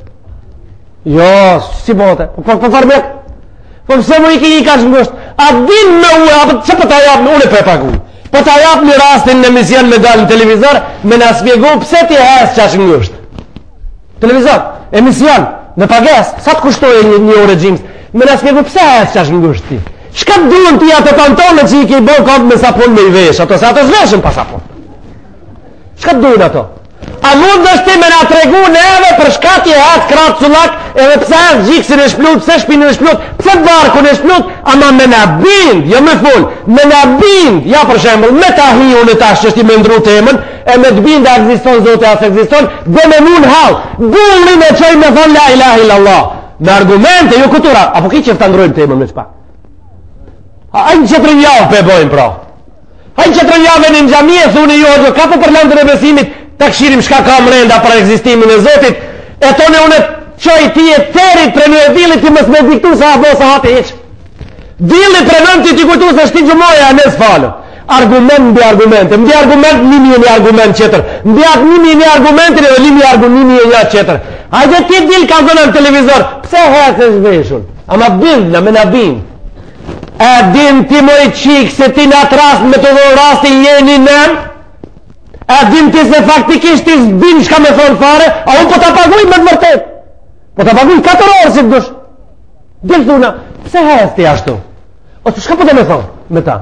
jo, si bote, po farmek, po pëse mu i ka shngusht, a din me ue, që po ta japë në une për pagu, po ta japë një rastin në emision me dalë në televizor, me në spjegu pëse ti hes që shngusht. Televizor, emision, në pages, sa të kushtoj një ore gjimës, me në spjegu pëse hes që shngusht ti. Shka të duhen ti ato pantone që i ki bërë kodë me sapun me i vesh, ato se ato zveshën pa sapun. Shka të duhen ato? A mund është ti me nga tregu neve për shka ti e atë kratë sulak, edhe pëse e gjikësin e shplut, pëse shpinë e shplut, pëse barkun e shplut, ama me nga bind, jo me full, me nga bind, ja për shembull, me ta hi unë e tash që shti me ndru temën, e me të bind a egziston, zote as egziston, dhe me mun hal, bullin e qoj me thonë la ilaha illallah, me argumente, ju kultura, apo ki që të ndrojmë temën me qpa? Hajnë që të rinjavë për e bojmë pra. Hajnë që të rinjavë në gjami e thunë ju, ka për përlandën e besimit, të këshirim shka ka mrenda për egzistimin e Zotit, e tonë unë qoj ti e terit për një e dilit ti mësë me diktu sa abo sa hati heq. Dilit për nëm ti kujtu se shti gjumoja e nes falë. Argument mbi argumente, mbi argument një argument qëtër, mbi një argumentin e një qëtër. Hajde ti dil ka zonë në televizor, pse hese shveshun? Ama bindna me na bind. E din ti moj qikë se ti në atë rast me të do rastin jeni nëm? E din ti se faktikisht ti zbin shka me thonë fare, a unë po të paguj me të mërtet. Po të paguj 4 orë si të dush. Dilë thuna, pse hes ti ashtu? Ose shka po të me thonë me ta?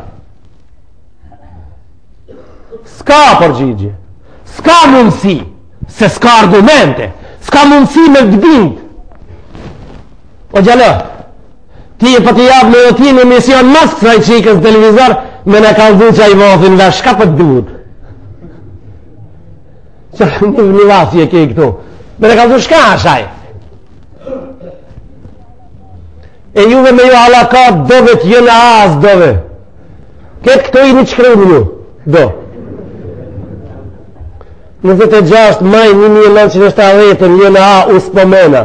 S'ka përgjigje, s'ka mundësi, se s'ka argumente, s'ka mundësi me vdind. O gjallë, ti e për të javë me dhe ti në emision mas kësaj qikës televizor, me në kanë dhu që a i vothin dhe shka për të duhet. Që një vasje ke i këtu, me në kanë dhu shka ashaj. E juve me ju alakat dove të jënë as dove. Këtë këto i një qkru një, do. Në 26 maj 1970 jënë a uspomena.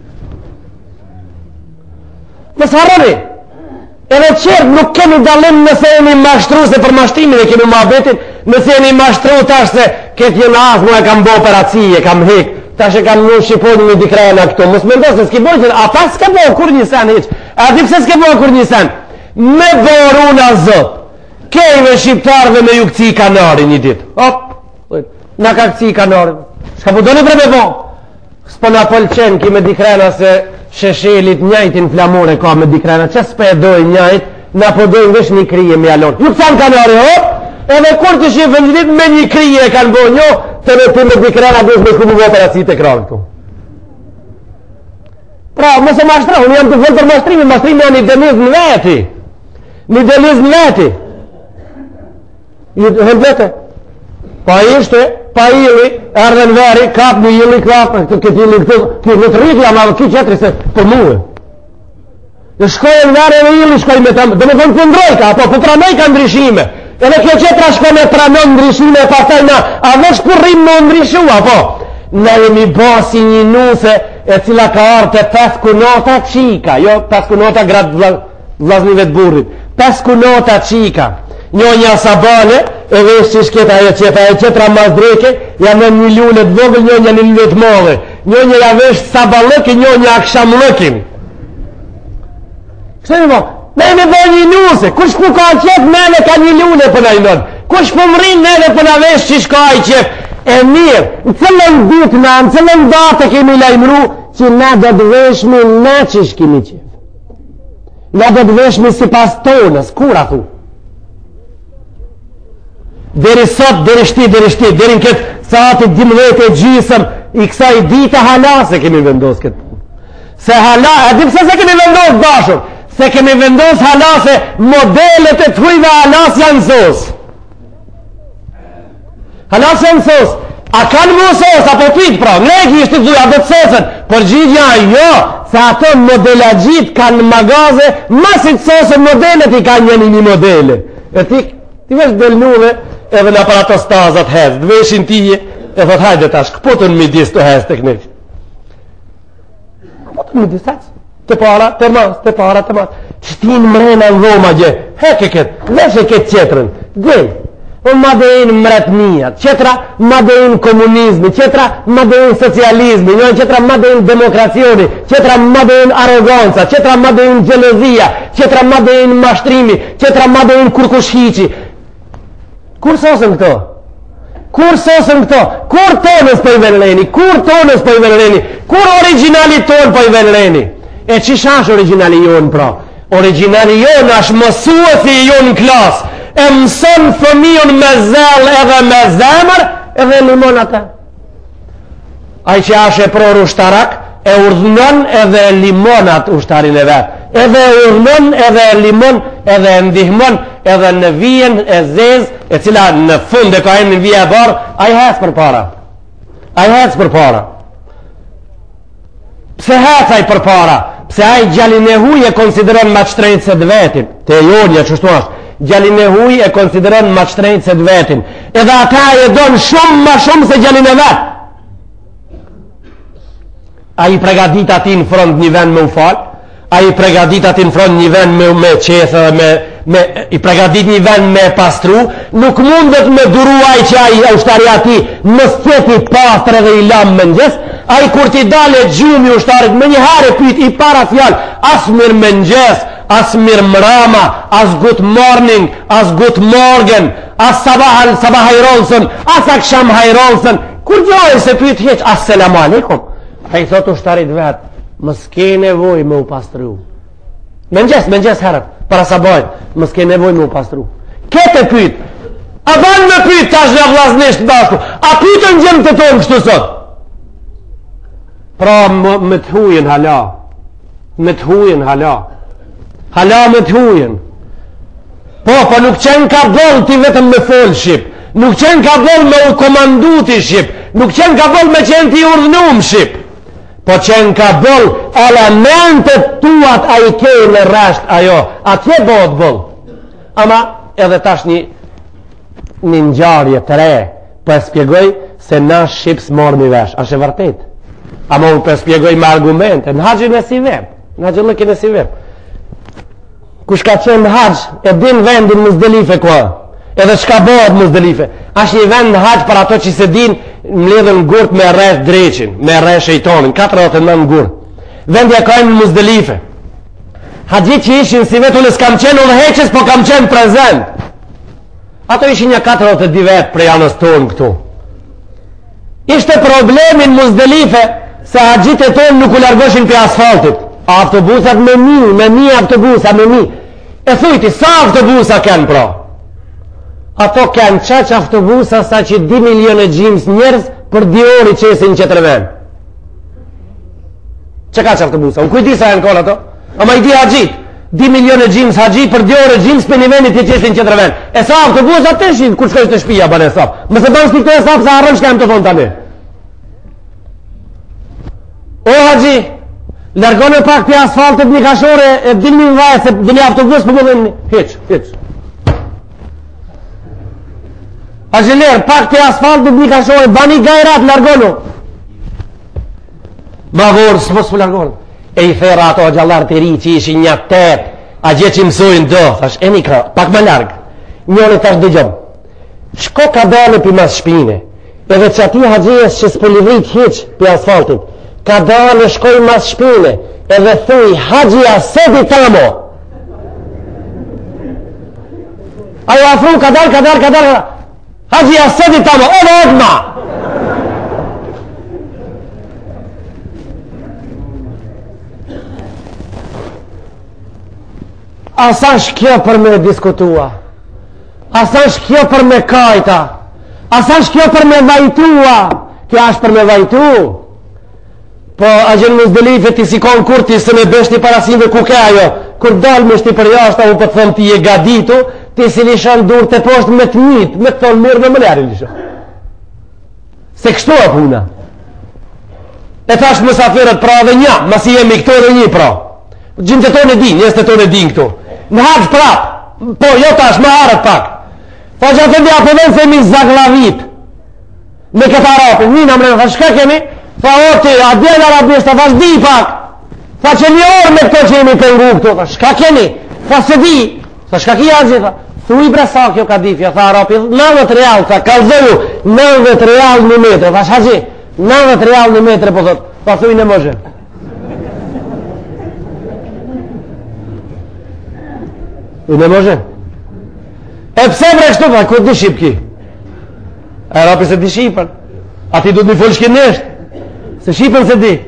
Nësë harroni, edhe qërë nuk kemi dalim nëse jemi mashtru se për mashtrimin e kemi muhabetin, nëse jemi mashtru tash se këtë jënë as mu e kam bo operacije, kam hek, tash e kam në shqiponi me dikrena këto, mos me ndo se s'ki bojë që ata s'ke bo kur një sen heq, a di pse s'ke bo kur një sen, me boruna zot, kejve shqiptarve me ju këci kanari një dit, hop, na ka këci kanari, s'ka po do një bre me bo, s'po na pëlqen ki me dikrena se sheshelit njajtin flamore ka me dikrena, që s'pe dojnë njajt, na po dojnë vesh një krije me alon. Ju kësan kanari, hop, edhe kur të shifë një dit me një krije kanë bo njo, të në ti me dikrena dush me shku më operaci të kranë këtu. Pra, mëse mashtra, unë jam të fëllë për mashtrimi, mashtrimi janë një denizm veti. Një denizm veti. Ju hëndlete. Pa ishte, pa ili, erdhen veri, kap një ili, kap, këtë ili këtë, në të rritja, ma këtë qetri se për muë. Në shkojnë veri e ili, shkojnë me të më, dhe me thënë këndrojka, apo për pranoj ka ndryshime. Edhe kjo qetra shkojnë me pranon ndryshime, pasaj na, a vesh për rrim më ndryshu, apo. Ne jemi basi një nuse, e cila ka arte 5 kunota qika, jo 5 kunota gratë vlaznive të burrit, 5 kunota qika. Njënja sabane, e vesh që shketa e qetra mazdreke, janë një lullet vogël, njënja një lullet modhe. Njënja ja vesh sabalëki, njënja akshamlëkin. Kështë një mo? Ne me bo një nuse, kush pu ka qep, mene ka një lullet për na i nënë. Kush pu mërin, mene për na vesh që shka i qep. E mirë, në cëllën ditë na, në cëllën datë kemi lajmru, që na do të veshmi na që shkimi qep. Na do të veshmi si pas tonës, kura thu? Deri sot, deri shti, deri në këtë saatit 12 e gjysëm i kësaj dita halase kemi vendos këtë punë. Se halase, a di pse se kemi vendos dashur? Se kemi vendos halase modelet e të hujve halase janë sos. Halase janë sos. A kanë mu sos, apo pitë pra? Ne e kishtë të dhuja, do të sosën. Por gjithja, jo, se ato modelagjit kanë magaze, masit sosën modelet i kanë një modele. E ti vesh delnuve, edhe në aparatostazat hez, dhe veshin tije, e thot hajde tash, këpotën midis të hez teknik. Këpotën midis hez? Të para, të mas, të para, të mas. Qëtin mrena në dhoma gje, heke këtë, veshe këtë qetrën, gjej. Unë madejnë mretnijat, qetra madejnë komunizmi, qetra madejnë socializmi, njën qetra madejnë demokracioni, qetra madejnë aroganca, qetra madejnë gjelozia, qetra madejnë mashtrimi, qetra madejnë kurkushhiqi. Kur sosën këto? Kur sosën këto? Kur tonës për i venleni? Kur tonës për i venleni? Kur originali tonë për i venleni? E qisha është originali jonë pra? Originali jonë është mësuesi jonë në klasë. E mëson fëmijën me zel edhe me zemër edhe limon atë. Ai që është e pror ushtarak e urdhënon edhe limonat ushtarin e vetë. Edhe urdhënon edhe limon edhe ndihmon edhe në vijen e zez e cila në fund e ka e në vija e barë, a i hecë për para. A i hecë për para. Pse hecë a i për para? Pse a i gjallin e huj e konsideron ma qtrejnë se dë vetin. Te jonja qështu ashtë. Gjallin e huj e konsideron ma qtrejnë se dë vetin. Edhe ata e donë shumë ma shumë se gjallin e vetë. A i pregadit ati në front një vend me u falë. A i pregadit ati në front një vend me qethë i pregadit një vend me pastru, nuk mundet me duruaj që a i ushtari ati në stjeti pastre dhe i lam më njës, a i kur ti dale gjumi ushtarit me një herë pyet i para fjall, as mirë më njës, as mirë mrama, as good morning, as good morgen, as sabah hajronësën, as aksham hajronësën, kur gjojë se pyet heq, as selam aleikum, a i thot ushtarit vetë, më s'ke nevoj me u pastru. Me njës herët, para sa bajt, mos ke nevojë më pastru. Këtë pyet. A ban me pyet tash në vllaznisht bashku. A pyetën gjemë të tonë kështu sot? Pra me të hujen hala. Me të hujen hala. Hala me të hujen. Po nuk qenë ka boll ti vetëm me fol shqip. Nuk qenë ka boll me u komandu ti shqip. Nuk qenë ka boll me qenë ti urdhnum shqip. Po qenë ka boll elementet tuat a i kejë në rasht ajo. Atje bëhet boll. Ama edhe tash një ngjarje të re. Po e spjegoj se na shqips mormi vesh. Ashe vërtet. Ama unë po e spjegoj me argumente. Në haqin e si vep. Në haqin lëkin e si vep. Kush ka qenë në haq e din vendin Muzdelife kua. Edhe shka bëhet Muzdelife. Ash një vend në haq për ato që se din mledhen gurt me rresh dreqin, me rresh shejtonin, 49 gurt. Vendja ka në Muzdelife. Haxhit që ishin si vetë unë s'kam qenë udhëheqës, po kam qenë prezent. Ato ishin një 42 vetë prej anës tonë këtu. Ishte problemin Muzdelife se haxhit e tonë nuk u largoshin për asfaltit. Autobusat me mi autobusa me mi. E thujti, sa autobusa kanë pra? Ato kanë qaq autobusa sa që 2 milion gjimës njerëz për 2 orë që esin që të rëven. Që ka që autobusa? Unë kujti sa janë konë ato? Ama i di haxhit. 2 milion gjimës haxhit për 2 orë gjimës për një venit që esin që të rëven. E sa autobusa të shin, kur shkojsh të shpia banë e sap. Mëse banë shpikto e sap sa arën shka em të thonë tani. O haxhi, largone pak për asfaltet një kashore e dilmi në vaj se dhe një autobus për më dhe një. Hiq. A gjeler, pak të asfaltit një kashore, bani gajrat, largono. Ma vorë, së mos për largono. E i thera ato gjallar të ri që ishi një tëtë, a gje që mësojnë do, thash, e një ka, pak më largë. Njone tash dëgjom. Shko ka dale për mas shpine, edhe që ati haxhies që s'po livrit hiq për asfaltit, ka dale shkoj mas shpine, edhe thuj, haxhia sedi tamo. Ajo afru, ka dal. Haxhia sedi tamo, edhe odma. Asa shkjo për me diskutua, asa shkjo për me kajta, asa shkjo për me vajtua, kjo është për me vajtu. Po a gjenë Muzdelife ti sikon kur ti së me beshti parasimve ku ke ajo, kur dalmështi për jashta u për të thëmë ti e gaditu, ti si lishan dur të poshtë me të njit, me të thonë mirë me më lërë lishan. Se kështu e puna. E tash mësafirët pra dhe një, masi jemi këto dhe një pra. Gjimë të tonë e din, njës të tonë e din këtu. Në haqë prap, po jo tash më harët pak. Tha që të ndja përven se mi zaglavit me këta rapin. Nina mërë, tha shka kemi? Tha o ti, a djel arabisht, tha shdi pak. Tha që një orë me këto që jemi pëngu këtu. Tha shka keni? Tha se di. Tha shka ki janë gjitha? Thuj bre sa kjo ka difja, tha arapi, 90 real, tha kalzohu 90 real një metre. Tha shhaji, 90 real një metre, po thot. Tha thuj në mëzhe. I në mëzhe. E pse bre shtu, tha, ku di shqip ki? E rapi se di shqipën. A ti du të një folë shkinesht? Se shqipën se di.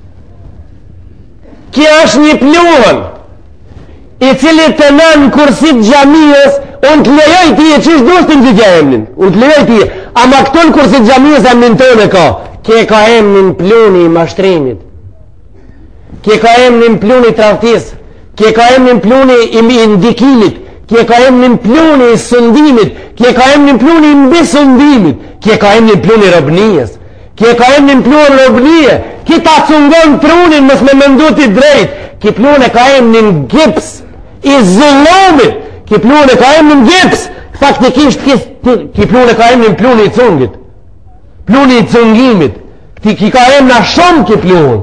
Kja është një pluhën i cili të nën kursit gjamiës, unë të lejoj ti e qish dustin të kja emnin. Unë të lejoj ti e. Ama këtu në kursit gjamiës emnin tone ka. Kje ka emnin pluni i mashtrimit. Kje ka emnin pluni i tradhtis. Kje ka emnin pluni i ndikimit. Kje ka emnin pluni i sundimit. Kje ka emnin pluni i mbi sundimit. Kje ka emnin pluni i robnijës. Kje ka emnin pluni i robnije. Kje ta cungon prunin mës me mëndu ti drejt. Kje pluni ka emnin gips i zullomit. Kje pluni ka emnin gips. Faktikisht kje pluni ka emnin pluni i cungit. Pluni i cungimit. Kje ka emna shumë kje pluni.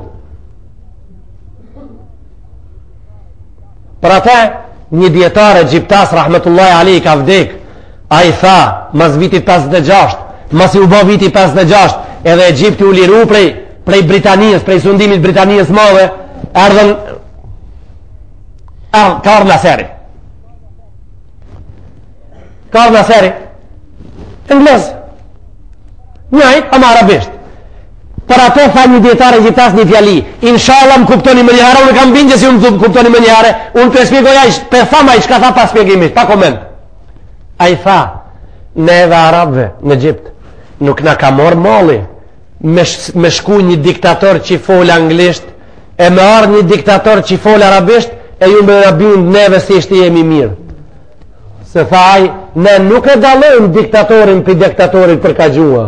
Për ata, një djetare gjiptas, rahmetullahi alej, ka vdek. A i tha, mas vitit 56, mas i u bo viti 56, edhe Egjipti u liru prej Britanijës, prej sundimit Britanijës madhe, erdhen, ka ardhë Naseri. Ka ardhë Naseri. Englez. Njajt, ama arabisht. Për ato tha një dietar egjiptas një fjali. Inshallah më kuptoni më një herë, unë kam bindje si unë kuptoni më një herë, unë të shpjegoja për thama i çka tha pas shpjegimisht, pa koment. Ai tha, neve arabëve në Egjipt nuk na ka marrë molli me shku një diktator që fol anglisht e me ardh një diktator që fol arabisht e ju me na bind neve si ishte jemi mirë. Se tha ai, ne nuk e dallojmë diktatorin për diktatorin për ka gjua.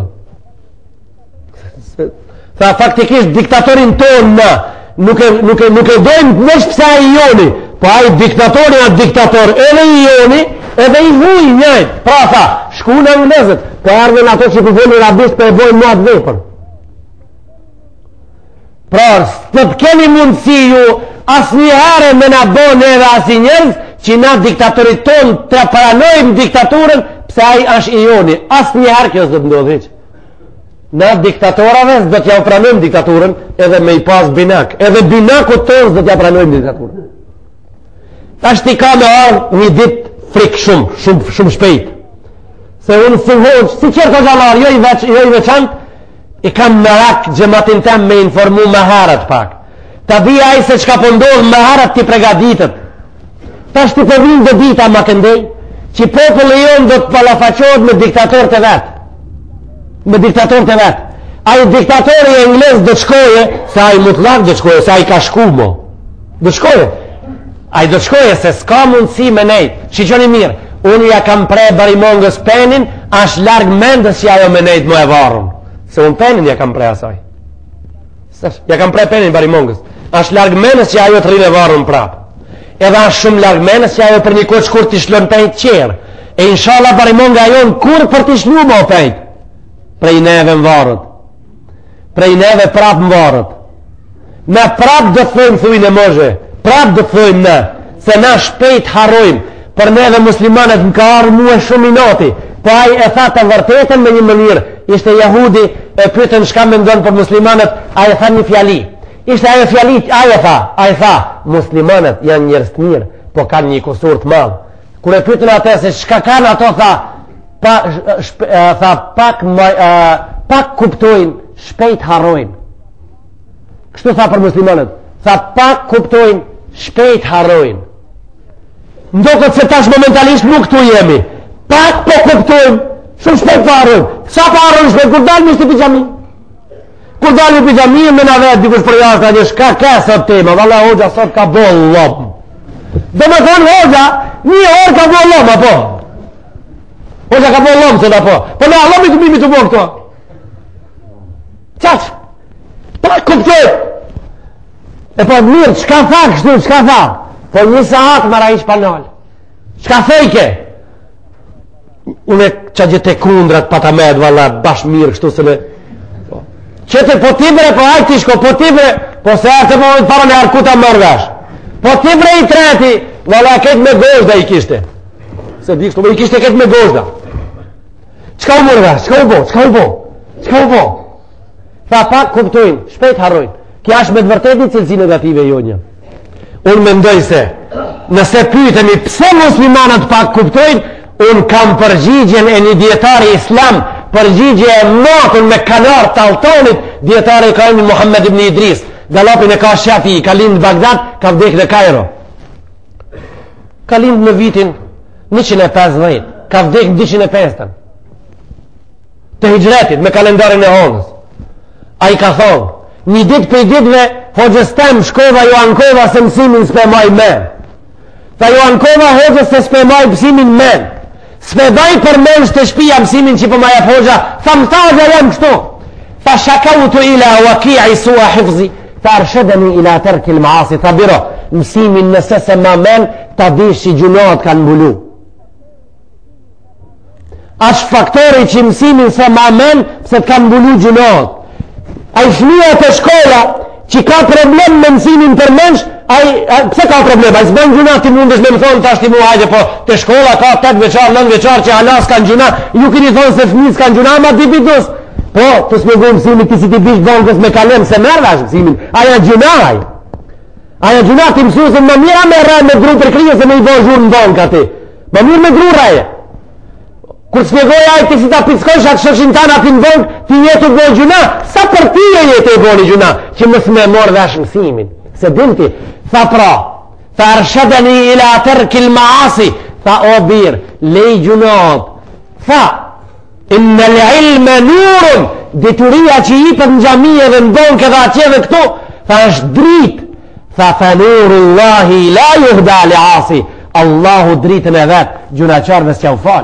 Tha faktikisht diktatorin tonë na nuk e dojmë veç pse ai joni, po ai diktatori atë diktator edhe i joni edhe i huj njëjt. Pra tha, shku në anglezët, po ardhen ato që përfolin arabisht për e bojnë më atë vepër. Pra, të keni mundësi ju asnjëherë me na bën edhe asi njerëz që na diktatorit tonë të paranojmë diktaturën pse ai është i joni. Asnjëherë kjo s'do të ndodhë hiç. Na diktatorave s'do t'ja pranojmë diktaturën edhe me i pas binak. Edhe binakut tonë s'do t'ja pranojmë diktaturën. Tash ti ka me ardhë një ditë frikë shumë shpejt. Se unë si hoqë, si qërë të gjallar, jo i veçantë, i kam merak gjematin tem me informu me herët pak. Ta dhja i se qka pëndodhë me herët ti pregaditët. Ta shti përvin dhe dita ma këndej, që popullë jonë do të palafaqohet me diktator të vetë. Me diktator të vetë. A i diktatori e Engles do të shkoje, se a i mutlak do të shkoje, se a i ka shku mo. Do të shkoje. A i do të shkoje se s'ka mundësi me nejtë. Shiqoni mirë, unë ja kam pre barimongës penin, ashtë largë mendës që ajo me nejtë më e varën. Se unë penin ja kam pre asaj. Ja kam pre penin barimongës. Ashtë largë mendës që ajo të rinë e varën prapë. Edhe ashtë shumë largë mendës që ajo për një koqë kur t'i shlën pejtë qërë. E inshallah barimonga ajo në kur për t'i shlu më pejtë. Prej neve më varët. Prej neve prapë më varët. Me prapë do të thujmë thujnë e mëzhe. Prapë do të thujmë ne. Se na shpejt harrojmë. Për neve muslimanet më ka arë muë shumë i noti. Po ai e tha të vërtetën me një mënyrë. Ishte jahudi e pyetën çka mendon për muslimanët, ai e tha një fjali. Ishte ajo fjali, ai tha, muslimanët janë njerëz të mirë, po kanë një kusur të madh. Kur e pyetën atë se çka kanë ato, tha, pak kuptojnë, shpejt harrojnë. Kështu tha për muslimanët. Tha pak kuptojnë, shpejt harrojnë. Ndoqët se tash momentalisht nuk këtu jemi. Pak po kuptojmë, shumë shpejt parojmë. Sa parojmë shpejt, kur dalë mishtë i pijami? Kur dalë i pijami, me në vetë, dikush për jashtë, a një shka ka sot tema, valla hoxha sot ka bo lomë. Do me thonë hoxha, një orë ka bo lomë, apo? Hoxha ka bo lomë, sot apo? Po në lomë i të mimi të bo këto. Qaq? Pak kuptojmë. E po mirë, qka tha kështu, qka tha? Po një sahat mara ish panal. Qka thejke? Une që gjithë e kundrat pa ta med valla bash mirë kështu se me qëtë po tibre po ajti shko po tibre po se arte po të para me arkuta mërgash po tibre i treti valla ketë me gozda i kishte se di kështu i kishte ketë me gozda qka u mërgash qka u bo tha pak kuptojnë shpejt harrojnë kja është me të vërtetit cilësi negative jonja unë mendoj se nëse pyetemi pse muslimanët pak kuptojnë unë kam përgjigjen e një djetari islam, përgjigje e matën me kanar të altonit, djetari ka imi Muhammed ibn Idris, galopin e ka shati, ka lindë në Bagdad, ka vdek në Kairo. Ka lindë në vitin 150, ka vdek në 250. Të hijretit, me kalendarin e honës. A i ka thonë, një dit për i ditve, hoxës tem shkova ju ankova se mësimin s'pe maj men. Tha ju ankova hoxës se s'pe maj mësimin men. S'pedaj për mensh të shpia mësimin që për ma jep hoxha, tha më tha dhe jam kështu. Tha shakautu ila wakia i sua hifzi, tha arshedeni ila tërkil maasi, tha biro, mësimin nëse se ma men, ta dish që gjunat kanë mbulu. Ashtë faktori që mësimin se ma men, se të kanë mbulu gjunat. A i fëmija të shkolla, që ka problem me mësimin për mensh, pse ka problem? A i s'bën gjuna ti mundesh me më thonë tash ti mu hajde, po të shkolla ka 8 veçar, 9 veçar që halas kanë gjuna, ju kini thonë se fëmijës kanë gjuna, ma ti pitus. Po, të smegu mësimin ti si ti bish bankës me kalem, se merda është mësimin. Aja gjuna, aja gjuna ti mësusën më mira me raj me gru për krije se me i bo zhurë në bankë ati. Më mirë me gru raje. Kur spjegoj ai ti si ta pickojsh atë shoqin tan aty në vend, ti jetu bën gjuna, sa për ti jetë e bëni gjuna, që mos më mor vesh mësimin. Se dinti, tha pra, fa arshadani ila tarki al-ma'asi, tha o bir, lej gjunat. Tha, inna al-ilma nurun, deturia që jepet në xhamie dhe në banke dhe atje dhe këtu, tha është dritë. Tha fa nurullahi la yuhda li'asi, Allahu dritën e vet gjunaqarëve s'ja u fal.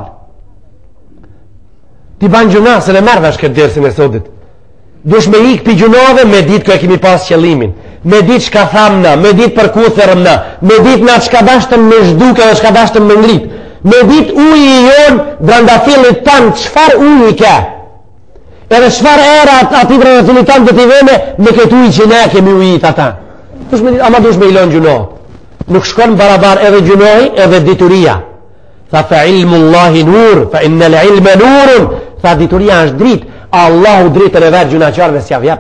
Ti ban gjuna se në mervesh këtë dersin e sotit. Dush me ik pi gjunave, me dit kë e kemi pas qëllimin, me dit shka thamna, me dit për ku thërëmna, me dit na shka dashtëm me zhduke dhe shka dashtëm me ngrit, me dit uji i jon brandafilit tanë qfar uji ke, edhe qfar era ati brandafilit tanë dhe t'i vene me këtë uji që ne kemi ujit ata. Ama dush me ilon gjunat, nuk shkon barabar edhe gjunoj edhe dituria. Tha fa ilmullahi nur, fa innal ilma nurun, tha dituria është dritë, Allahu dritën e vetë gjunaqarëve s'ja vjep.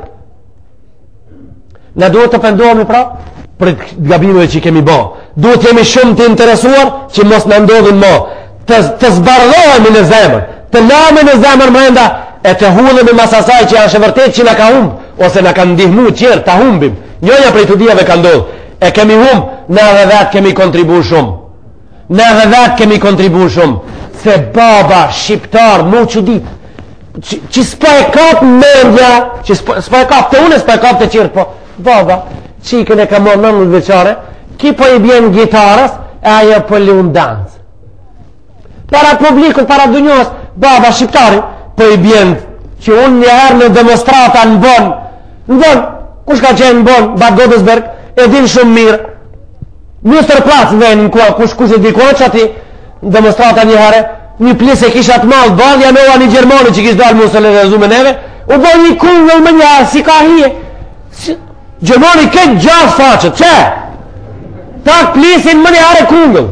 Ne duhet të pendohemi pra për gabimeve që kemi bë. Duhet jemi shumë të interesuar që mos në ndodhin më. Të zbardhohemi në zemër, të lame në zemër mrenda e të hudhemi mas asaj që janë vërtet që na ka humb ose na ka ndihmu qërë ta humbim. Njëja prej të dijave ka ndodh. E kemi humb, ne edhe vetë kemi kontribu shumë. Ne edhe vetë kemi kontribu shumë. Se baba shqiptar mu që ditë që s'pa e kap mendja, që s'pa e kap të une, s'pa e kap të qirë, po baba qikën e ka më 19 veçare, ki po i bjen gitarës e ajo po lun dans para publikut, para dunjos. Baba shqiptari po i bjen që unë njëherë në demonstrata në bon, kush ka qenë në bon, Bad Godesberg, e din shumë mirë Mr. Platz venin kush e dikone që ati demonstrata njëherë, një plis e kisha të malë bardhja me ua një Gjermani që kishtë dalë mu se le rezu me neve, u bo një kungëll me njarë, si ka hije Gjermani këtë gjasë faqët, që? Tak plisin më njarë e kungëll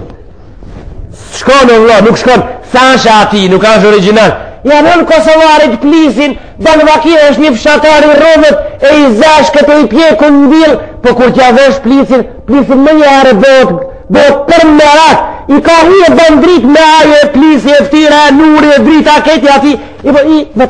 shkonë Allah, nuk shkonë Sansha ati, nuk ashtë original janë në Kosovarit plisin Banvakir është një fshatari rrëvet e i zash këtë i pjeku në vilë, po kur t'ja vesh plisin më njarë bëhet për merak, i ka hi e bën drit me ajo e plisi e ftira e nuri e drita keti ati me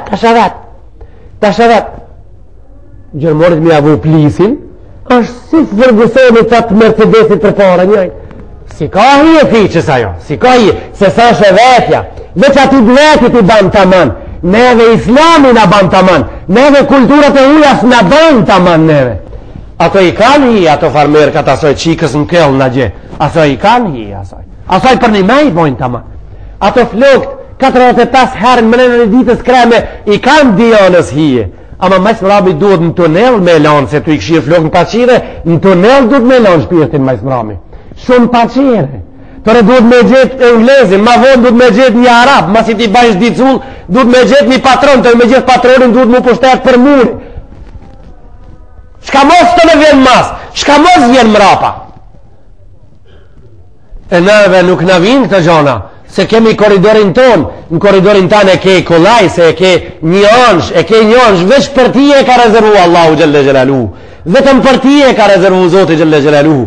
tashavet Gjermorit mi avu plisin është si Fergusoni të atë Mercedesit për para njëj si ka hi e fiqës ajo, si ka hi se sa shë vetja veç ati dvetit i ban taman, neve islamin a ban taman, neve kulturat e ujas në ban taman neve. Ato i kanë hi, ato farmerkat, asoj qikës në këllë në gje. Asoj i kanë hi, asoj për një mejt mojnë tama. Ato flokt, 45 herën mëne në ditës kreme, i kanë dionës hije. Ama majsë mrami duhet në tunel me lanë, se tu i këshirë flok në paqire, në tunel duhet me lanë shpirtin majsë mrami. Shumë paqire. Tore duhet me gjithë englezin, ma vonë duhet me gjithë një arab, ma si ti bajsh dicull, duhet me gjithë një patron, tore me gjithë patronin duhet mu pushtet për muri. Shka mos të në vjen mas, shka mos vjen mrapa. E neve nuk në vinë këtë gjona, se kemi koridorin ton, në koridorin tan e ke kolaj, se e ke një ansh, veç për ti e ka rezervu Allahu Gjelle Gjelalu, vetëm për ti e ka rezervu Zoti Gjelle Gjelalu.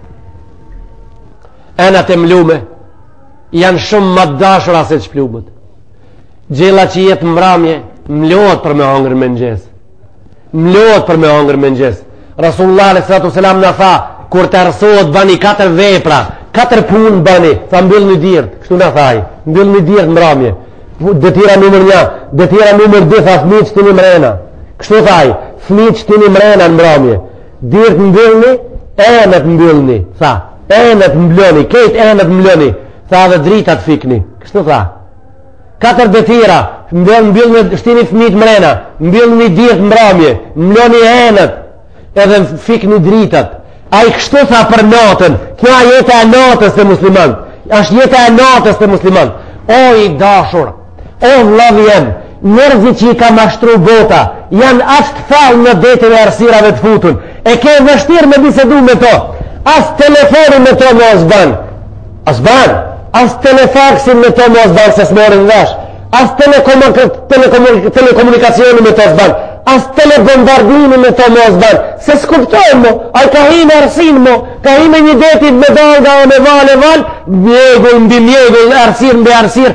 Enat e mlume janë shumë më dashura se që plumët. Gjela që jetë mramje, mlohet për me hangër mëngjes. Mlohet për me hangër mëngjes. Rasulullah s.a.s. në tha, kur të rësohet bani 4 vepra, 4 punë bani, tha mbyll një dirët, kështu në thaj, mbyll një dirët mramje. Detira numër 1, detira numër 2, tha fmi që të një mrena. Kështu thaj, fmi që të një mrena në mramje. Dirët mbyllni, enet mbyllni, tha. Enet mbloni, kejt enet mbloni, tha dhe dritat fikni, kështu tha. 4 detira, mbyllni shtini fmit mrena, mbyllni dirt mramje, mbloni enet, edhe fikni dritat. A i kështu tha për natën, kjo a jeta e natës të musliman, është jeta e natës të musliman. O i dashur, o vlavjen, njerëzit që i ka mashtru bota, janë ashtë falë në detin e arsirave të futun, e ke vështirë me bisedu me to. As telefoni me to mos ban, as telefaksin me to mos ban se s'morin vesh, as telekomunikacioni me to s'ban, as telebombardimi me to mos ban, se s'kuptojnë mo, a i ka hi me arsin mo, ka hi me një detit me dalga o me val, mjegull mbi mjegull, arsir mbi arsir,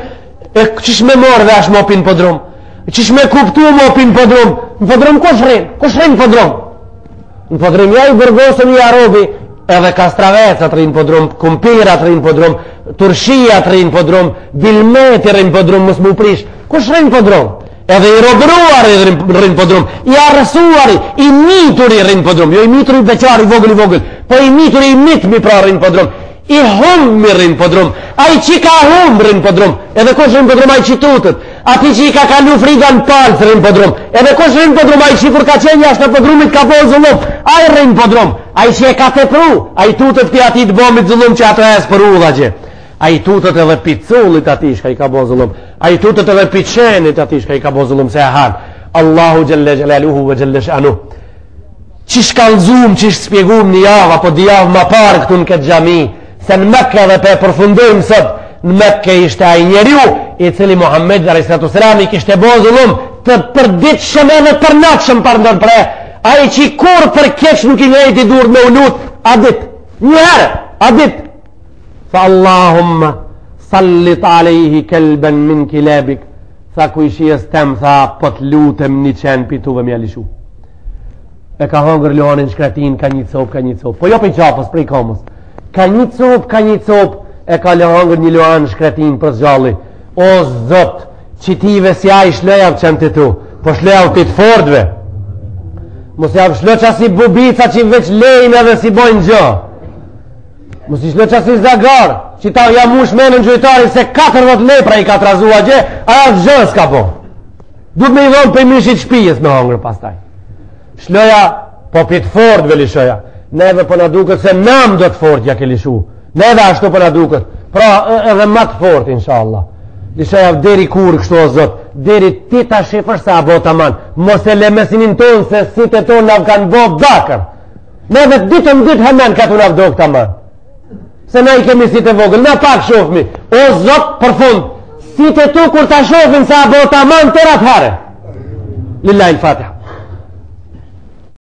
E qish me morë dhe ashtë mopin pëdrum? Qish me kuptu mopin pëdrum? Në pëdrum kush rinë në pëdrum? Në pëdrum ja i bërgosëm i arobi, edhe kastravecat rinë pëdrum, kumpirat rinë pëdrum, turshijat rinë pëdrum, bilmeti rinë pëdrum, mësë mu prish. Kush rinë pëdrum? Edhe i robruari rinë pëdrum, i arësuari, i mituri rinë pëdrum, jo i mituri beqari vogël, po i mituri i mitmi pra rinë pëdrum. I hummi rinë pëdrum, a i që ka hum rinë pëdrum, edhe kush rinë pëdrum a i që tutët, ati që i ka kalu friga në palët rinë pëdrum, edhe kush rinë pëdrum a i që kur ka qenja ashtë në pëdrumit ka po zullum, a i rinë pëdrum, a i që e ka tepru, a i tutët për ati të bomit zullum që ato e së për u dha që, a i tutët edhe picullit ati shka i ka bo zullum, a i tutët edhe picenit ati shka i ka bo zullum se e hanë, Allahu gjelle gjelaluhu vë gjelle shanu. Qish kalzum, qish spjegum një javë, apo një javë ma parë këtu në këtë gjami, se në Mekke dhe pe përfundojmë sot, në Mekke ishte a i njeriu, i cili Muhammed a.s. i kishte bo zullum, të përdit shëme dhe për natë shëmë për ndërpre, a i që kur për keq nuk i njëjt i dur me unut, a dit, njëherë, a dit, fa Allahumma sallit alejhi kelben min kilebik, tha ku ishies tem, tha po të lutem një qenë pituve me alishu. E ka hongër lohanin shkretin, ka një copë, po jo për i qapës, për i komës. Ka një copë, e ka hongër një lohan shkretin për zgjalli. O zot, qitive si a i shlejav qenë të tu, po shlejav të të fordve. Mos jav shloqa si bubica që veç lejnë edhe si bojnë gjë. Mos i shloqa si zagar, që ta jam mush menën gjojtari se 40 lepra i ka trazua gjë, aja të gjë s'ka po. Duk me i dhonë për i mishit shpijes me hongër pastaj. Shloja, po pit fordve li shoja. Neve për në duket se nam do të fort ja ke lishu. Neve ashtu për në duket. Pra edhe ma të fort, inshallah. Lishoja deri kur kështu o zot, deri ti ta shifër sa bo të man. Mos e le mesinin tonë se sit e tonë nav kanë bo dakër. Neve ditëm ditë hemen ka të nav do këta man. Se na i kemi sit e vogël, na pak shofmi. O zot, për fund, sit e tu kur ta shofin sa bo të man, të ratë hare. Lillahi l-Fatiha.